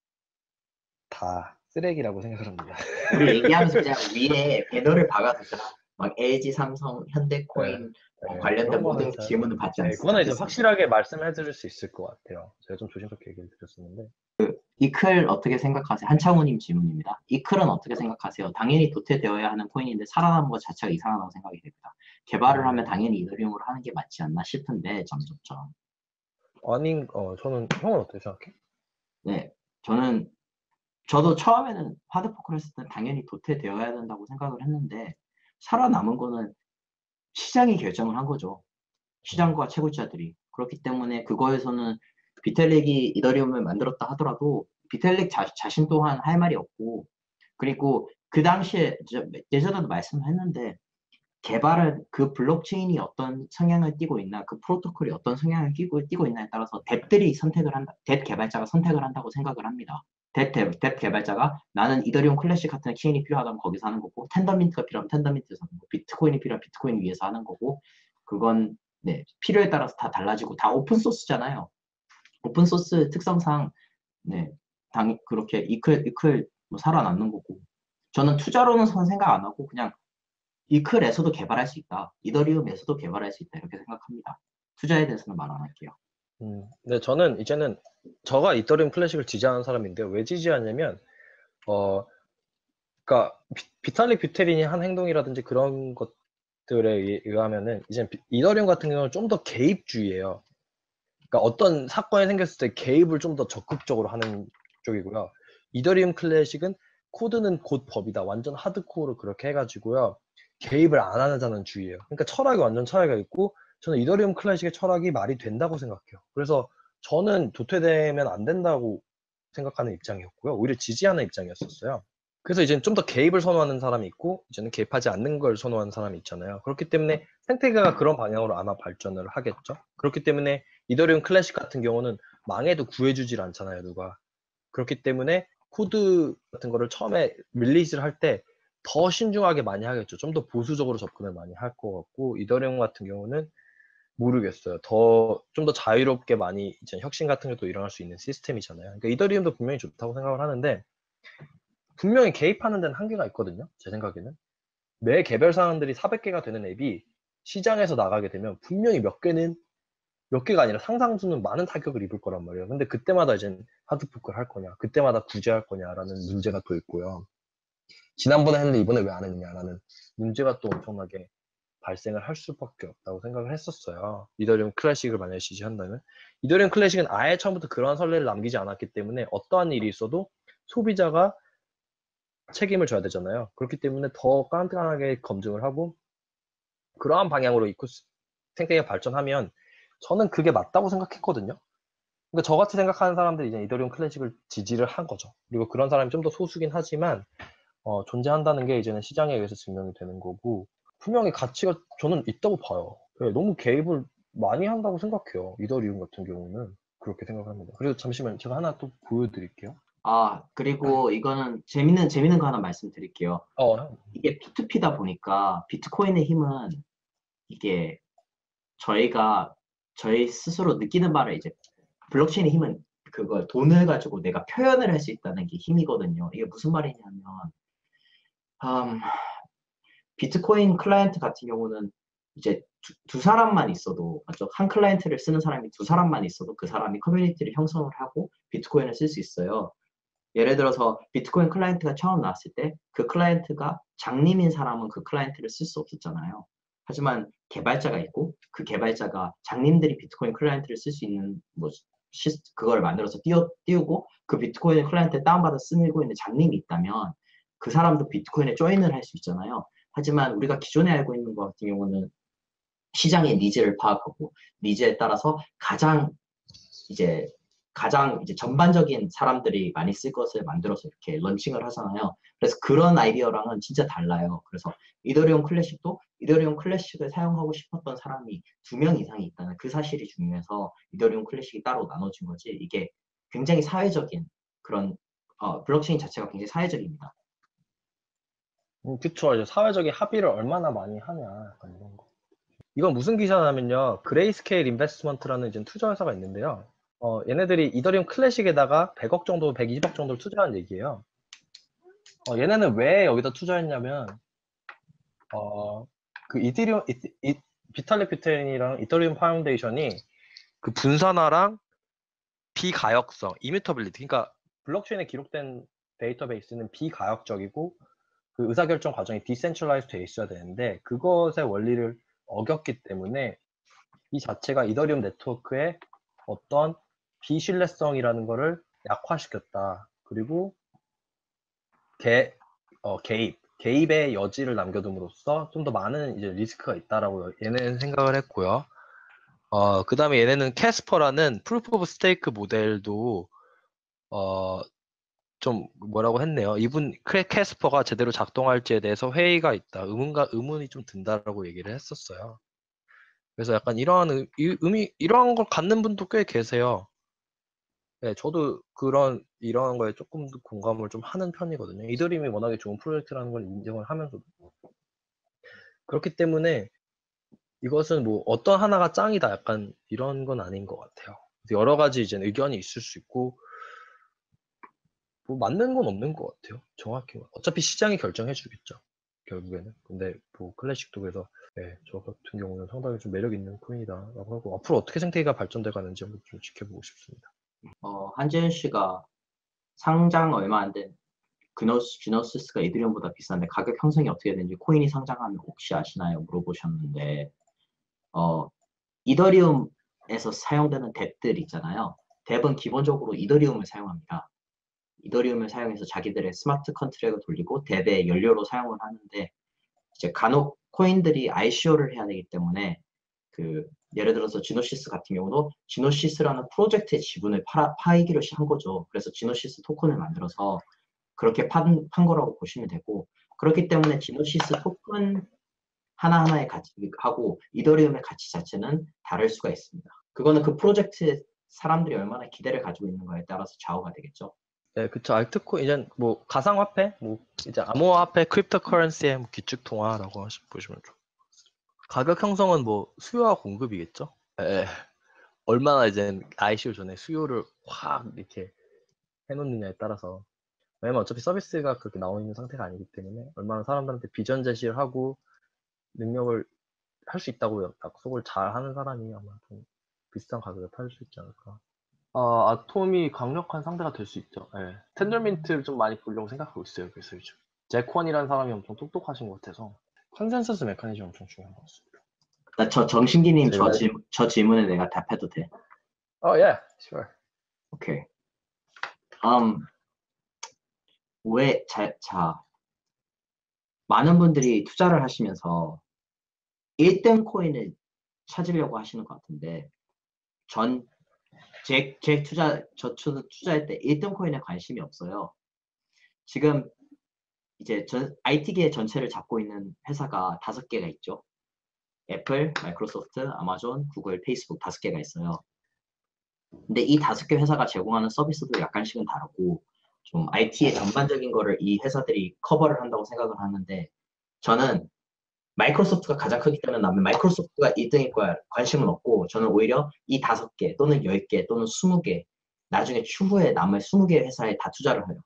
다 쓰레기라고 생각을 합니다. 우리 얘기하면서 그냥 위에 배너를 박아두자. 막 엘지, 삼성, 네, 현대코인 어, 네, 관련된 그런 거는 모든 잘, 질문은 받지 않, 네, 그거는 이제 않겠습니다. 확실하게 말씀해 드릴 수 있을 것 같아요. 제가 좀 조심스럽게 얘기를 드렸었는데. 이클 어떻게 생각하세요? 한창우님 질문입니다. 이클은 어떻게 생각하세요? 당연히 도태되어야 하는 코인인데 살아남은 것 자체가 이상하다고 생각이 됩니다. 개발을 하면 음, 당연히 이더리움으로 하는 게 맞지 않나 싶은데 점점점. 아닌, 어, 저는, 형은 어떻게 생각해? 네, 저는 저도 처음에는 하드포크를 했을 때 당연히 도태되어야 된다고 생각을 했는데 살아남은 거는 시장이 결정을 한 거죠. 음, 시장과 채굴자들이. 그렇기 때문에 그거에서는 비텔릭이 이더리움을 만들었다 하더라도 비텔릭 자, 자신 또한 할 말이 없고 그리고 그 당시에 저- 예전에도 말씀을 했는데 개발은 그 블록체인이 어떤 성향을 띠고 있나 그 프로토콜이 어떤 성향을 띠고, 띠고 있나에 따라서 뎁들이 선택을 한다 뎁 개발자가 선택을 한다고 생각을 합니다. 뎁, 뎁, 뎁 개발자가 나는 이더리움 클래식 같은 체인이 필요하다면 거기서 하는 거고, 텐더민트가 필요하면 텐더민트에서 하는 거고, 비트코인이 필요하면 비트코인 위에서 하는 거고, 그건 네, 필요에 따라서 다 달라지고 다 오픈 소스잖아요. 오픈 소스 특성상 네, 당 그렇게 이클 이클 뭐 살아남는 거고. 저는 투자로는 선 생각 안 하고 그냥 이클에서도 개발할 수 있다. 이더리움에서도 개발할 수 있다. 이렇게 생각합니다. 투자에 대해서는 말 안 할게요. 음, 근데 저는 이제는 저가 이더리움 클래식을 지지하는 사람인데요. 왜 지지하냐면 어, 그러니까 비, 비탈릭 뷰테린이 한 행동이라든지 그런 것들에 의- 의하면은 이제 이더리움 같은 경우는 좀 더 개입주의예요. 그러니까 어떤 사건이 생겼을 때 개입을 좀 더 적극적으로 하는 쪽이고요. 이더리움 클래식은 코드는 곧 법이다. 완전 하드코어로 그렇게 해가지고요. 개입을 안 하자는 주의예요. 그러니까 철학이 완전 차이가 있고 저는 이더리움 클래식의 철학이 말이 된다고 생각해요. 그래서 저는 도태되면 안 된다고 생각하는 입장이었고요. 오히려 지지하는 입장이었었어요. 그래서 이제는 좀 더 개입을 선호하는 사람이 있고 이제는 개입하지 않는 걸 선호하는 사람이 있잖아요. 그렇기 때문에 생태계가 그런 방향으로 아마 발전을 하겠죠. 그렇기 때문에 이더리움 클래식 같은 경우는 망해도 구해주질 않잖아요, 누가. 그렇기 때문에 코드 같은 거를 처음에 릴리즈를 할 때 더 신중하게 많이 하겠죠. 좀 더 보수적으로 접근을 많이 할 것 같고 이더리움 같은 경우는 모르겠어요. 더 좀 더 자유롭게 많이 이제 혁신 같은 것도 일어날 수 있는 시스템이잖아요. 그러니까 이더리움도 분명히 좋다고 생각을 하는데 분명히 개입하는 데는 한계가 있거든요. 제 생각에는. 매 개별 사항들이 사백 개가 되는 앱이 시장에서 나가게 되면 분명히 몇 개는 몇 개가 아니라 상상수는 많은 타격을 입을 거란 말이에요. 근데 그때마다 이제 하드포크를 할 거냐, 그때마다 구제할 거냐라는 문제가 또 있고요. 지난번에 했는데 이번에 왜 안 했느냐라는 문제가 또 엄청나게 발생을 할 수밖에 없다고 생각을 했었어요. 이더리움 클래식을 만약에 지지한다면. 이더리움 클래식은 아예 처음부터 그러한 선례를 남기지 않았기 때문에 어떠한 일이 있어도 소비자가 책임을 져야 되잖아요. 그렇기 때문에 더 깐깐하게 검증을 하고 그러한 방향으로 이코 생태계가 발전하면 저는 그게 맞다고 생각했거든요. 그러니까 저같이 생각하는 사람들이 이제 이더리움 클래식을 지지를 한 거죠. 그리고 그런 사람이 좀 더 소수긴 하지만 어, 존재한다는 게 이제는 시장에 의해서 증명이 되는 거고 분명히 가치가 저는 있다고 봐요. 네, 너무 개입을 많이 한다고 생각해요. 이더리움 같은 경우는 그렇게 생각합니다. 그리고 잠시만 제가 하나 또 보여드릴게요. 아, 그리고 이거는 재밌는, 재밌는 거 하나 말씀드릴게요. 어, 형. 이게 피투피다 보니까 비트코인의 힘은 이게 저희가 저희 스스로 느끼는 바를 이제 블록체인의 힘은 그걸 돈을 가지고 내가 표현을 할 수 있다는 게 힘이거든요. 이게 무슨 말이냐면 음, 비트코인 클라이언트 같은 경우는 이제 두, 두 사람만 있어도 맞죠? 한 클라이언트를 쓰는 사람이 두 사람만 있어도 그 사람이 커뮤니티를 형성을 하고 비트코인을 쓸 수 있어요. 예를 들어서 비트코인 클라이언트가 처음 나왔을 때 그 클라이언트가 장님인 사람은 그 클라이언트를 쓸 수 없었잖아요. 하지만 개발자가 있고 그 개발자가 장님들이 비트코인 클라이언트를 쓸 수 있는 뭐 시, 그걸 만들어서 띄워, 띄우고 그 비트코인 클라이언트를 다운받아 쓰고 있는 장님이 있다면 그 사람도 비트코인에 조인을 할 수 있잖아요. 하지만 우리가 기존에 알고 있는 것 같은 경우는 시장의 니즈를 파악하고 니즈에 따라서 가장 이제 가장 이제 전반적인 사람들이 많이 쓸 것을 만들어서 이렇게 런칭을 하잖아요. 그래서 그런 아이디어랑은 진짜 달라요. 그래서 이더리움 클래식도 이더리움 클래식을 사용하고 싶었던 사람이 두 명 이상이 있다는 그 사실이 중요해서 이더리움 클래식이 따로 나눠진 거지. 이게 굉장히 사회적인 그런 어, 블록체인 자체가 굉장히 사회적입니다. 음, 그쵸. 이제 사회적인 합의를 얼마나 많이 하냐. 약간 이런 거. 이건 무슨 기사냐면요. 그레이스케일 인베스트먼트라는 이제 투자 회사가 있는데요. 어, 얘네들이 이더리움 클래식에다가 백억 정도, 백이십억 정도를 투자한 얘기예요. 어, 얘네는 왜 여기다 투자했냐면, 어, 그 이더리움, 이, 이, 비탈릭 뷰테린이랑 이더리움 파운데이션이 그 분산화랑 비가역성, 이뮤터빌리티. 그러니까 블록체인에 기록된 데이터베이스는 비가역적이고 그 의사결정 과정이 디센트럴라이즈 돼 있어야 되는데 그것의 원리를 어겼기 때문에 이 자체가 이더리움 네트워크의 어떤 비신뢰성이라는 거를 약화시켰다. 그리고 개, 어, 개입, 개입의 여지를 남겨둠으로써 좀 더 많은 이제 리스크가 있다라고 얘네는 생각을 했고요. 어, 그 다음에 얘네는 캐스퍼라는 프루프 오브 스테이크 모델도 어, 좀 뭐라고 했네요. 이분 크레- 캐스퍼가 제대로 작동할지에 대해서 회의가 있다. 의문과 의문이 좀 든다라고 얘기를 했었어요. 그래서 약간 이러한 의, 의- 의미 이러한 걸 갖는 분도 꽤 계세요. 네, 저도 그런 이런 거에 조금 더 공감을 좀 하는 편이거든요. 이더리움이 워낙에 좋은 프로젝트라는 걸 인정을 하면서도 그렇기 때문에 이것은 뭐 어떤 하나가 짱이다 약간 이런 건 아닌 것 같아요. 여러 가지 이제 의견이 있을 수 있고 뭐 맞는 건 없는 것 같아요. 정확히 어차피 시장이 결정해 주겠죠. 결국에는. 근데 뭐 클래식도 그래서 네, 저 같은 경우는 상당히 좀 매력 있는 코인이다라고 하고 앞으로 어떻게 생태계가 발전돼 가는지 한번 좀 지켜보고 싶습니다. 어, 한재현 씨가 상장 얼마 안 된 그노스, 지노시스가 이더리움보다 비싼데 가격 형성이 어떻게 되는지 코인이 상장하면 혹시 아시나요? 물어보셨는데 어, 이더리움에서 사용되는 뎁들 있잖아요. 뎁은 기본적으로 이더리움을 사용합니다. 이더리움을 사용해서 자기들의 스마트 컨트랙을 돌리고 뎁의 연료로 사용을 하는데 이제 간혹 코인들이 아이씨오를 해야 되기 때문에 그 예를 들어서 지노시스 같은 경우도 지노시스라는 프로젝트의 지분을 팔아, 파이기로 한 거죠. 그래서 지노시스 토큰을 만들어서 그렇게 판, 판 거라고 보시면 되고 그렇기 때문에 지노시스 토큰 하나하나의 가치하고 이더리움의 가치 자체는 다를 수가 있습니다. 그거는 그 프로젝트에 사람들이 얼마나 기대를 가지고 있는가에 따라서 좌우가 되겠죠. 네, 그쵸. 알트코인 이제 뭐 가상화폐, 뭐 이제 암호화폐, 크립토커런시의 뭐 기축통화라고 하시 보시면 좋. 가격 형성은 뭐 수요와 공급이겠죠. 예. 얼마나 이제 아이씨오 전에 수요를 확 이렇게 해놓느냐에 따라서 왜냐면 어차피 서비스가 그렇게 나와 있는 상태가 아니기 때문에 얼마나 사람들한테 비전 제시를 하고 능력을 할 수 있다고 약속을 잘 하는 사람이 아마 좀 비싼 가격에 팔 수 있지 않을까. 아, 아톰이 강력한 상대가 될 수 있죠. 예. 텐더민트를 좀 많이 보려고 생각하고 있어요. 그래서 요즘 잭원이라는 사람이 엄청 똑똑하신 것 같아서 컨센서스 메커니즘 엄청 중요한 것 같습니다. 나 저 정신기님 저, 제가- 질, 저 질문에 내가 답해도 돼? 어, 예, sure. 오케이. 음, 왜, 자, 자, 많은 분들이 투자를 하시면서 일 등 코인을 찾으려고 하시는 것 같은데, 전, 제, 제 투자, 저 투- 투자할 때 일 등 코인에 관심이 없어요. 지금 이제 전, 아이티계 전체를 잡고 있는 회사가 다섯 개가 있죠. 애플, 마이크로소프트, 아마존, 구글, 페이스북 다섯 개가 있어요. 근데 이 다섯 개 회사가 제공하는 서비스도 약간씩은 다르고, 좀 아이티의 전반적인 거를 이 회사들이 커버를 한다고 생각을 하는데, 저는 마이크로소프트가 가장 크기 때문에 나는 마이크로소프트가 일 등일 거야 관심은 없고 저는 오히려 이 다섯 개 또는 열 개 또는 스무 개 나중에 추후에 남을 스무 개 회사에 다 투자를 해요.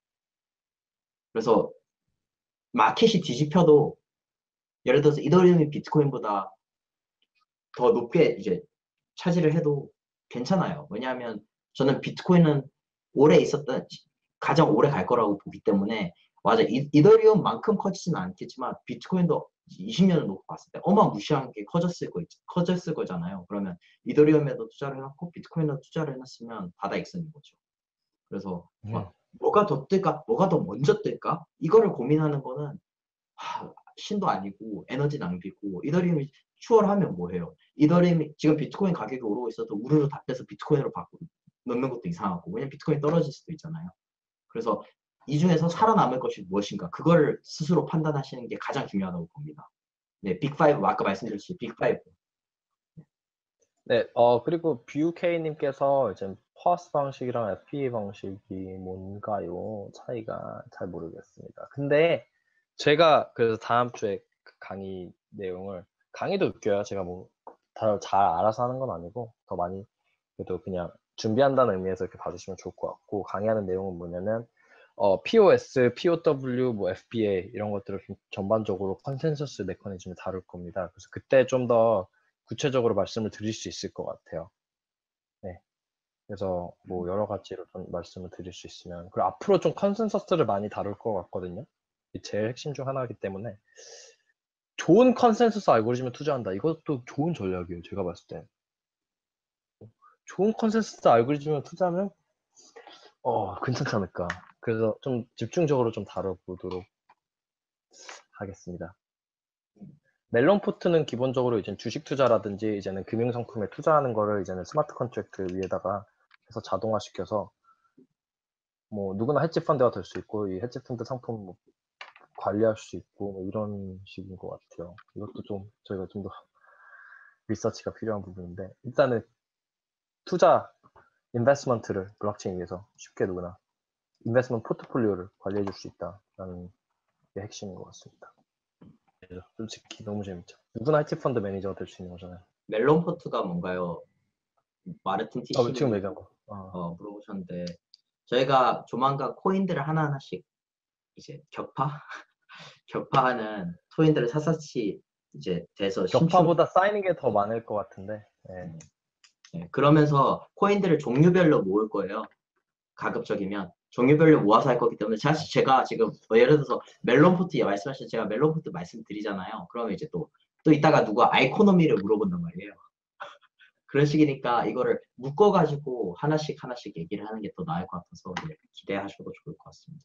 그래서 마켓이 뒤집혀도 예를 들어서 이더리움이 비트코인보다 더 높게 이제 차지를 해도 괜찮아요. 왜냐하면 저는 비트코인은 오래 있었던 가장 오래 갈 거라고 보기 때문에 맞아 이, 이더리움만큼 커지지는 않겠지만 비트코인도 이십 년을 놓고 봤을 때 어마무시하게 커졌을 거 커졌을 거잖아요. 그러면 이더리움에도 투자를 해놓고 비트코인에도 투자를 해놨으면 바다 익선인 거죠. 그래서 막 뭐가 더 뜰까? 뭐가 더 먼저 뜰까? 이거를 고민하는 거는 하, 신도 아니고 에너지 낭비고 이더리움이 추월하면 뭐해요? 이더리움이 지금 비트코인 가격이 오르고 있어도 우르르 다 빼서 비트코인으로 바꾸고 넣는 것도 이상하고 왜냐면 비트코인 떨어질 수도 있잖아요. 그래서 이 중에서 살아남을 것이 무엇인가 그거를 스스로 판단하시는 게 가장 중요하다고 봅니다. 네, 빅파이브 아까 말씀드렸듯이 빅파이브. 네, 어, 그리고 뷰케이님께서 이제 퍼스 방식이랑 에프피에이 방식이 뭔가요? 차이가 잘 모르겠습니다. 근데 제가 그래서 다음 주에 그 강의 내용을, 강의도 웃겨요. 제가 뭐, 다 잘 알아서 하는 건 아니고, 더 많이, 그래도 그냥 준비한다는 의미에서 이렇게 봐주시면 좋을 것 같고, 강의하는 내용은 뭐냐면, 어, 피오에스, 피오더블유, 뭐 에프피에이 이런 것들을 좀 전반적으로 컨센서스 메커니즘을 다룰 겁니다. 그래서 그때 좀더 구체적으로 말씀을 드릴 수 있을 것 같아요. 네. 그래서 뭐 여러 가지로 좀 말씀을 드릴 수 있으면 그리고 앞으로 좀 컨센서스를 많이 다룰 것 같거든요. 이게 제일 핵심 중 하나이기 때문에 좋은 컨센서스 알고리즘에 투자한다. 이것도 좋은 전략이에요. 제가 봤을 때. 좋은 컨센서스 알고리즘에 투자하면 어, 괜찮지 않을까. 그래서 좀 집중적으로 좀 다뤄보도록 하겠습니다. 멜론포트는 기본적으로 이제 주식 투자라든지 이제는 금융상품에 투자하는 거를 이제는 스마트 컨트랙트 위에다가 해서 자동화시켜서 뭐 누구나 헤지 펀드가 될 수 있고 이 헤지 펀드 상품 뭐 관리할 수 있고 뭐 이런 식인 것 같아요. 이것도 좀 저희가 좀 더 리서치가 필요한 부분인데 일단은 투자 인베스트먼트를 블록체인 위에서 쉽게 누구나 인베스트먼트 포트폴리오를 관리해 줄 수 있다라는 게 핵심인 것 같습니다. 그래서 솔직히 너무 재밌죠. 누구나 헤지 펀드 매니저가 될 수 있는 거잖아요. 멜론 포트가 뭔가요? 마르틴 어, 티씨님 지금 얘기한 거. 어. 어, 물어보셨는데 저희가 조만간 코인들을 하나하나씩 이제 격파 격파하는 코인들을 샅샅이 이제 돼서 신축 격파보다 쌓이는 게 더 많을 것 같은데. 예. 네, 그러면서 코인들을 종류별로 모을 거예요. 가급적이면 종류별로 모아서 할 거기 때문에 사실 제가 지금 뭐 예를 들어서 멜론포트 말씀하신 제가 멜론포트 말씀드리잖아요. 그러면 이제 또 또 이따가 누가 아이코노미를 물어본단 말이에요. 그런 식이니까 이거를 묶어가지고 하나씩 하나씩 얘기를 하는 게 더 나을 것 같아서 네, 기대하셔도 좋을 것 같습니다.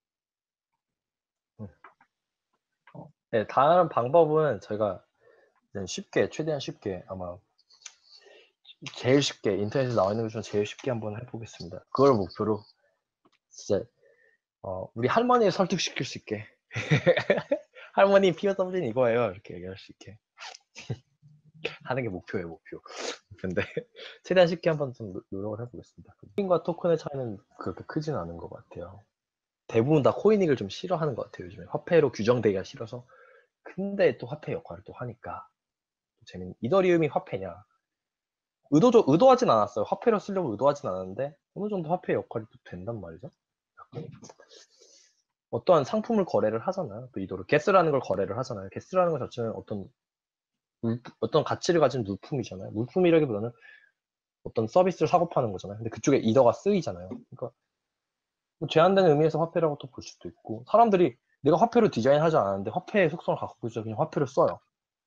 네, 다른 방법은 저희가 이제 쉽게 최대한 쉽게 아마 제일 쉽게 인터넷에 나와 있는 것 중에 제일 쉽게 한번 해보겠습니다. 그걸 목표로 진짜 어, 우리 할머니를 설득시킬 수 있게 할머니 피어더블린 이거예요 이렇게 얘기할 수 있게 하는 게 목표예요 목표. 근데 최대한 쉽게 한번 좀 노- 노력을 해보겠습니다. 코인과 토큰의 차이는 그렇게 크진 않은 것 같아요. 대부분 다 코이닝을 좀 싫어하는 것 같아요. 요즘에 화폐로 규정되기가 싫어서. 근데 또 화폐 역할을 또 하니까 재밌는. 이더리움이 화폐냐? 의도적 의도하진 않았어요. 화폐로 쓰려고 의도하진 않았는데 어느 정도 화폐 역할이 또 된단 말이죠. 약간. 어떠한 상품을 거래를 하잖아요. 또 이도로 게스라는 걸 거래를 하잖아요. 게스라는 것 자체는 어떤 물, 어떤 가치를 가진 물품이잖아요. 물품이라기보다는 어떤 서비스를 사고 파는 거잖아요. 근데 그쪽에 이더가 쓰이잖아요. 그러니까 뭐 제한된 의미에서 화폐라고 또 볼 수도 있고 사람들이 내가 화폐로 디자인하지 않았는데 화폐의 속성을 갖고 있어 그냥 화폐를 써요.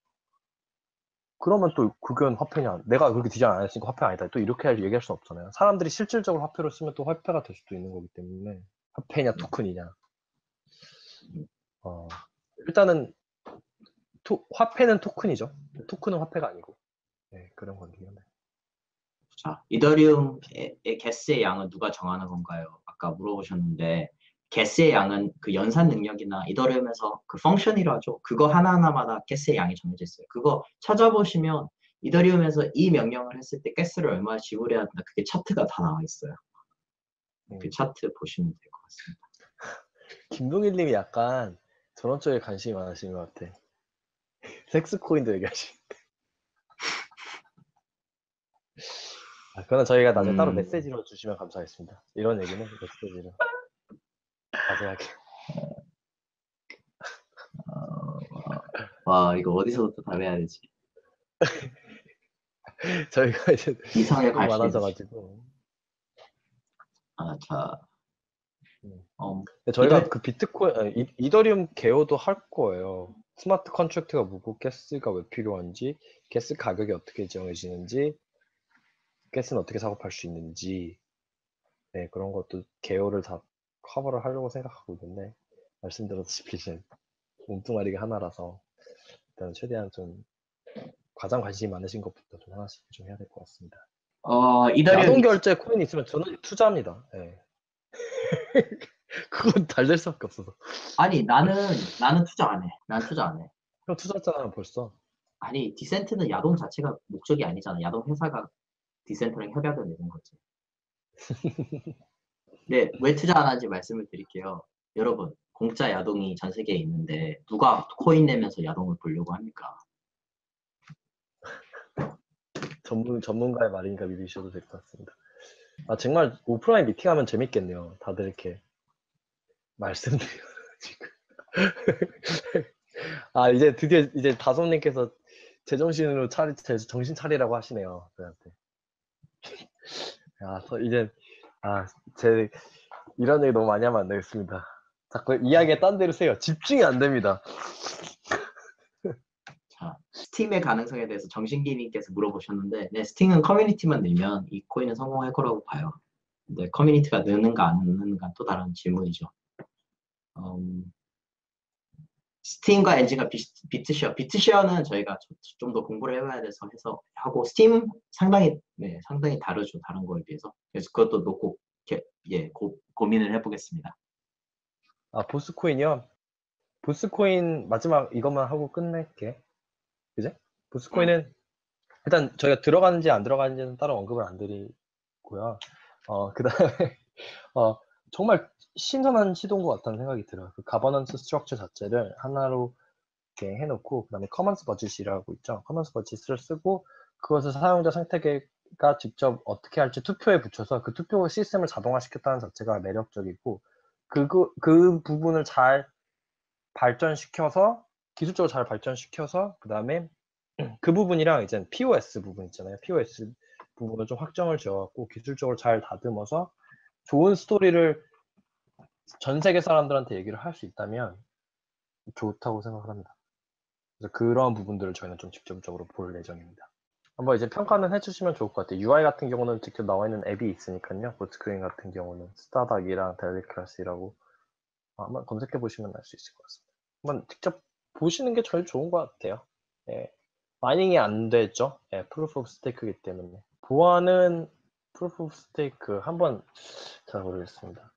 그러면 또 그건 화폐냐? 내가 그렇게 디자인 안 했으니까 화폐 아니다. 또 이렇게 얘기할 수 없잖아요. 사람들이 실질적으로 화폐로 쓰면 또 화폐가 될 수도 있는 거기 때문에 화폐냐 토큰이냐. 어, 일단은 토, 화폐는 토큰이죠. 토큰은 화폐가 아니고 네, 그런 건데. 자, 이더리움의 게스의 양은 누가 정하는 건가요? 아까 물어보셨는데 게스의 양은 그 연산 능력이나 이더리움에서 그 펑션이라 하죠. 그거 하나하나마다 게스의 양이 정해져 있어요. 그거 찾아보시면 이더리움에서 이 명령을 했을 때 게스를 얼마 지불해야 된다. 그게 차트가 다 나와 있어요. 음. 그 차트 보시면 될 것 같습니다. 김동일님이 약간 저런 쪽에 관심이 많으신 것 같아. 섹스 코인도 얘기하시는데. 아, 그거는 저희가 나중에 따로 음. 메시지로 주시면 감사하겠습니다. 이런 얘기는 메시지로 자세하게. 어, 와 이거 어디서부터 답해야 되지? 저희가 이제 이성에 너무 관심이 많아져가지고. 아, 자, 음. 어, 근데 저희가 이더- 그 비트코인, 아니, 이- 이더리움 개요도 할 거예요. 스마트 컨트랙트가 뭐고, 가스가 왜 필요한지, 가스 가격이 어떻게 정해지는지, 가스는 어떻게 사고 팔 수 있는지, 네, 그런 것도 개요를 다 커버를 하려고 생각하고 있는데, 말씀드렸다시피 이제 몸뚱아리가 하나라서, 일단 최대한 좀 가장 관심이 많으신 것부터 좀 하나씩 좀 해야 될 것 같습니다. 어, 이더리움 야동 결제 코인 있으면 저는 투자합니다. 네. 그건 잘 될 수밖에 없어서. 아니 나는 나는 투자 안 해. 난 투자 안 해. 형 투자했잖아요, 벌써. 아니 디센트는 야동 자체가 목적이 아니잖아. 야동 회사가 디센트랑 협약을 맺은 거지. 근데 왜 투자 안 하는지 말씀을 드릴게요. 여러분 공짜 야동이 전 세계에 있는데 누가 코인 내면서 야동을 보려고 합니까? 전문, 전문가의 말이니까 믿으셔도 될 것 같습니다. 아, 정말 오프라인 미팅하면 재밌겠네요. 다들 이렇게 말씀드려가지고. 아, 이제 드디어 이제 다솜님께서 제정신으로 차리, 제 정신 차리라고 하시네요. 저한테. 아, 저 이제, 아, 제, 이런 얘기 너무 많이 하면 안 되겠습니다. 자꾸 이야기에 딴 데로 세요. 집중이 안 됩니다. 자, 스팀의 가능성에 대해서 정신기님께서 물어보셨는데 네, 스팀은 커뮤니티만 늘면 이 코인은 성공할 거라고 봐요. 근데 커뮤니티가 느는가 안 느는가 또 다른 질문이죠. 음, 스팀과 엔진과 비, 비트쉐어. 비트쉐어는 저희가 좀 더 공부를 해봐야 돼서 해서 하고 스팀 상당히 네, 상당히 다르죠. 다른 거에 비해서. 그래서 그것도 놓고 이렇게, 예, 고, 고민을 해보겠습니다. 아, 보스코인이요? 보스코인 마지막 이것만 하고 끝낼게. 그제? 보스코인은 일단 저희가 들어가는지 안 들어가는지는 따로 언급을 안 드리고 있고요. 어, 그다음에 어, 정말 신선한 시도인 것 같다는 생각이 들어요. 그 가버넌스 스트럭처 자체를 하나로 이렇게 해놓고 그다음에 커먼스 버짓이라고 있죠. 커먼스 버짓을 쓰고 그것을 사용자 생태계가 직접 어떻게 할지 투표에 붙여서 그 투표 시스템을 자동화시켰다는 자체가 매력적이고 그, 그 부분을 잘 발전시켜서 기술적으로 잘 발전시켜서 그 다음에 그 부분이랑 이제 피오에스 부분 있잖아요. 피오에스 부분을 좀 확정을 지어갖고 기술적으로 잘 다듬어서 좋은 스토리를 전 세계 사람들한테 얘기를 할 수 있다면 좋다고 생각을 합니다. 그래서 그런 부분들을 저희는 좀 직접적으로 볼 예정입니다. 한번 이제 평가는 해주시면 좋을 것 같아요. 유아이 같은 경우는 직접 나와 있는 앱이 있으니까요. 보트크린 같은 경우는 스타닥이랑 델리클래스라고 한번 검색해 보시면 알 수 있을 것 같습니다. 한번 직접 보시는 게 제일 좋은 것 같아요. 예. 마이닝이 안 되죠. 예, 프루프 오브 스테이크이기 때문에. 보안은 프루프 오브 스테이크 한번 잘 모르겠습니다.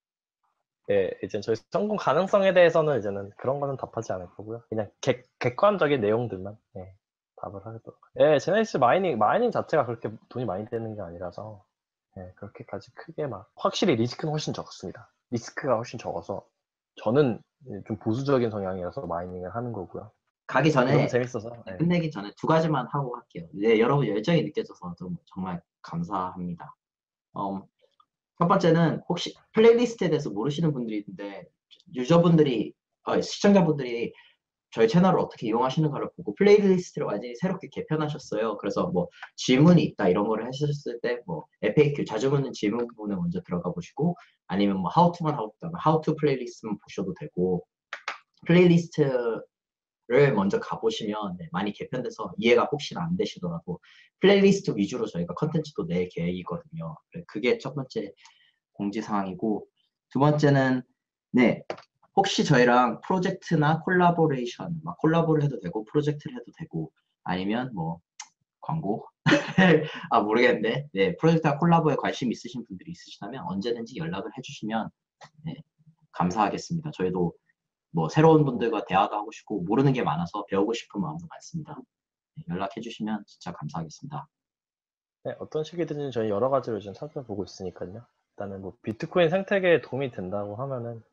예, 이제 저희 성공 가능성에 대해서는 이제는 그런 거는 답하지 않을 거고요. 그냥 객, 객관적인 내용들만 예, 답을 하도록. 예, 제네시스 마이닝 마이닝 자체가 그렇게 돈이 많이 되는 게 아니라서 예, 그렇게까지 크게 막 확실히 리스크는 훨씬 적습니다. 리스크가 훨씬 적어서 저는 좀 보수적인 성향이라서 마이닝을 하는 거고요. 가기 너무 전에 재밌어서. 예. 끝내기 전에 두 가지만 하고 할게요. 네, 여러분 열정이 느껴져서 좀 정말 감사합니다. 음, 첫 번째는 혹시 플레이리스트에 대해서 모르시는 분들이 있는데 유저분들이 어, 시청자분들이 저희 채널을 어떻게 이용하시는가를 보고 플레이리스트를 완전히 새롭게 개편하셨어요. 그래서 뭐 질문이 있다 이런 거를 하셨을 때 뭐 에프에이큐 자주 묻는 질문 부분에 먼저 들어가 보시고 아니면 뭐 하우투만 하고 있다면 하우투 플레이리스트만 보셔도 되고 플레이리스트를 먼저 가보시면 네, 많이 개편돼서 이해가 혹시나 안 되시더라도 플레이리스트 위주로 저희가 컨텐츠도 낼 계획이거든요. 그게 첫 번째 공지사항이고 두 번째는 네 혹시 저희랑 프로젝트나 콜라보레이션 막 콜라보를 해도 되고 프로젝트를 해도 되고 아니면 뭐 광고 아 모르겠는데 네 프로젝트나 콜라보에 관심 있으신 분들이 있으시다면 언제든지 연락을 해주시면 네, 감사하겠습니다. 저희도 뭐 새로운 분들과 대화도 하고 싶고 모르는 게 많아서 배우고 싶은 마음도 많습니다. 네, 연락해 주시면 진짜 감사하겠습니다. 네, 어떤 식이든지 저희 여러 가지로 지금 살펴보고 있으니까요. 일단은 뭐 비트코인 생태계에 도움이 된다고 하면은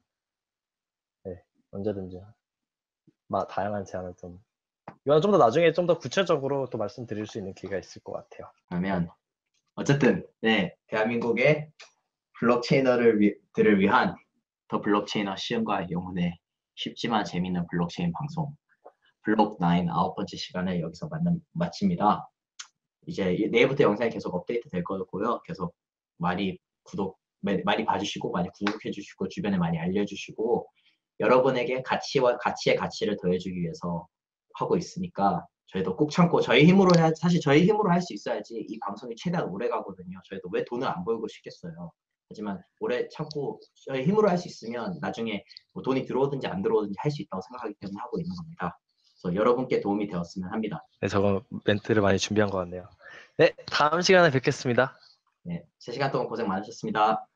네, 언제든지 마, 다양한 제안을 좀 이거는 좀 더 나중에 좀 더 구체적으로 또 말씀드릴 수 있는 기회가 있을 것 같아요. 그러면 어쨌든 네 대한민국의 블록체이너를 위, 들을 위한 더 블록체이너 시음과 영혼의 쉽지만 재미있는 블록체인 방송 블록 나인 아홉 번째 시간을 여기서 만나, 마칩니다. 이제 내일부터 영상이 계속 업데이트 될 거고요. 계속 많이 구독, 많이 봐주시고 많이 구독해 주시고 주변에 많이 알려주시고 여러분에게 가치와 가치의 가치를 더해주기 위해서 하고 있으니까 저희도 꼭 참고 저희 힘으로 해, 사실 저희 힘으로 할 수 있어야지 이 방송이 최대한 오래 가거든요. 저희도 왜 돈을 안 벌고 싶겠어요. 하지만 오래 참고 저희 힘으로 할 수 있으면 나중에 뭐 돈이 들어오든지 안 들어오든지 할 수 있다고 생각하기 때문에 하고 있는 겁니다. 그래서 여러분께 도움이 되었으면 합니다. 네, 저거 멘트를 많이 준비한 것 같네요. 네, 다음 시간에 뵙겠습니다. 네, 세 시간 동안 고생 많으셨습니다.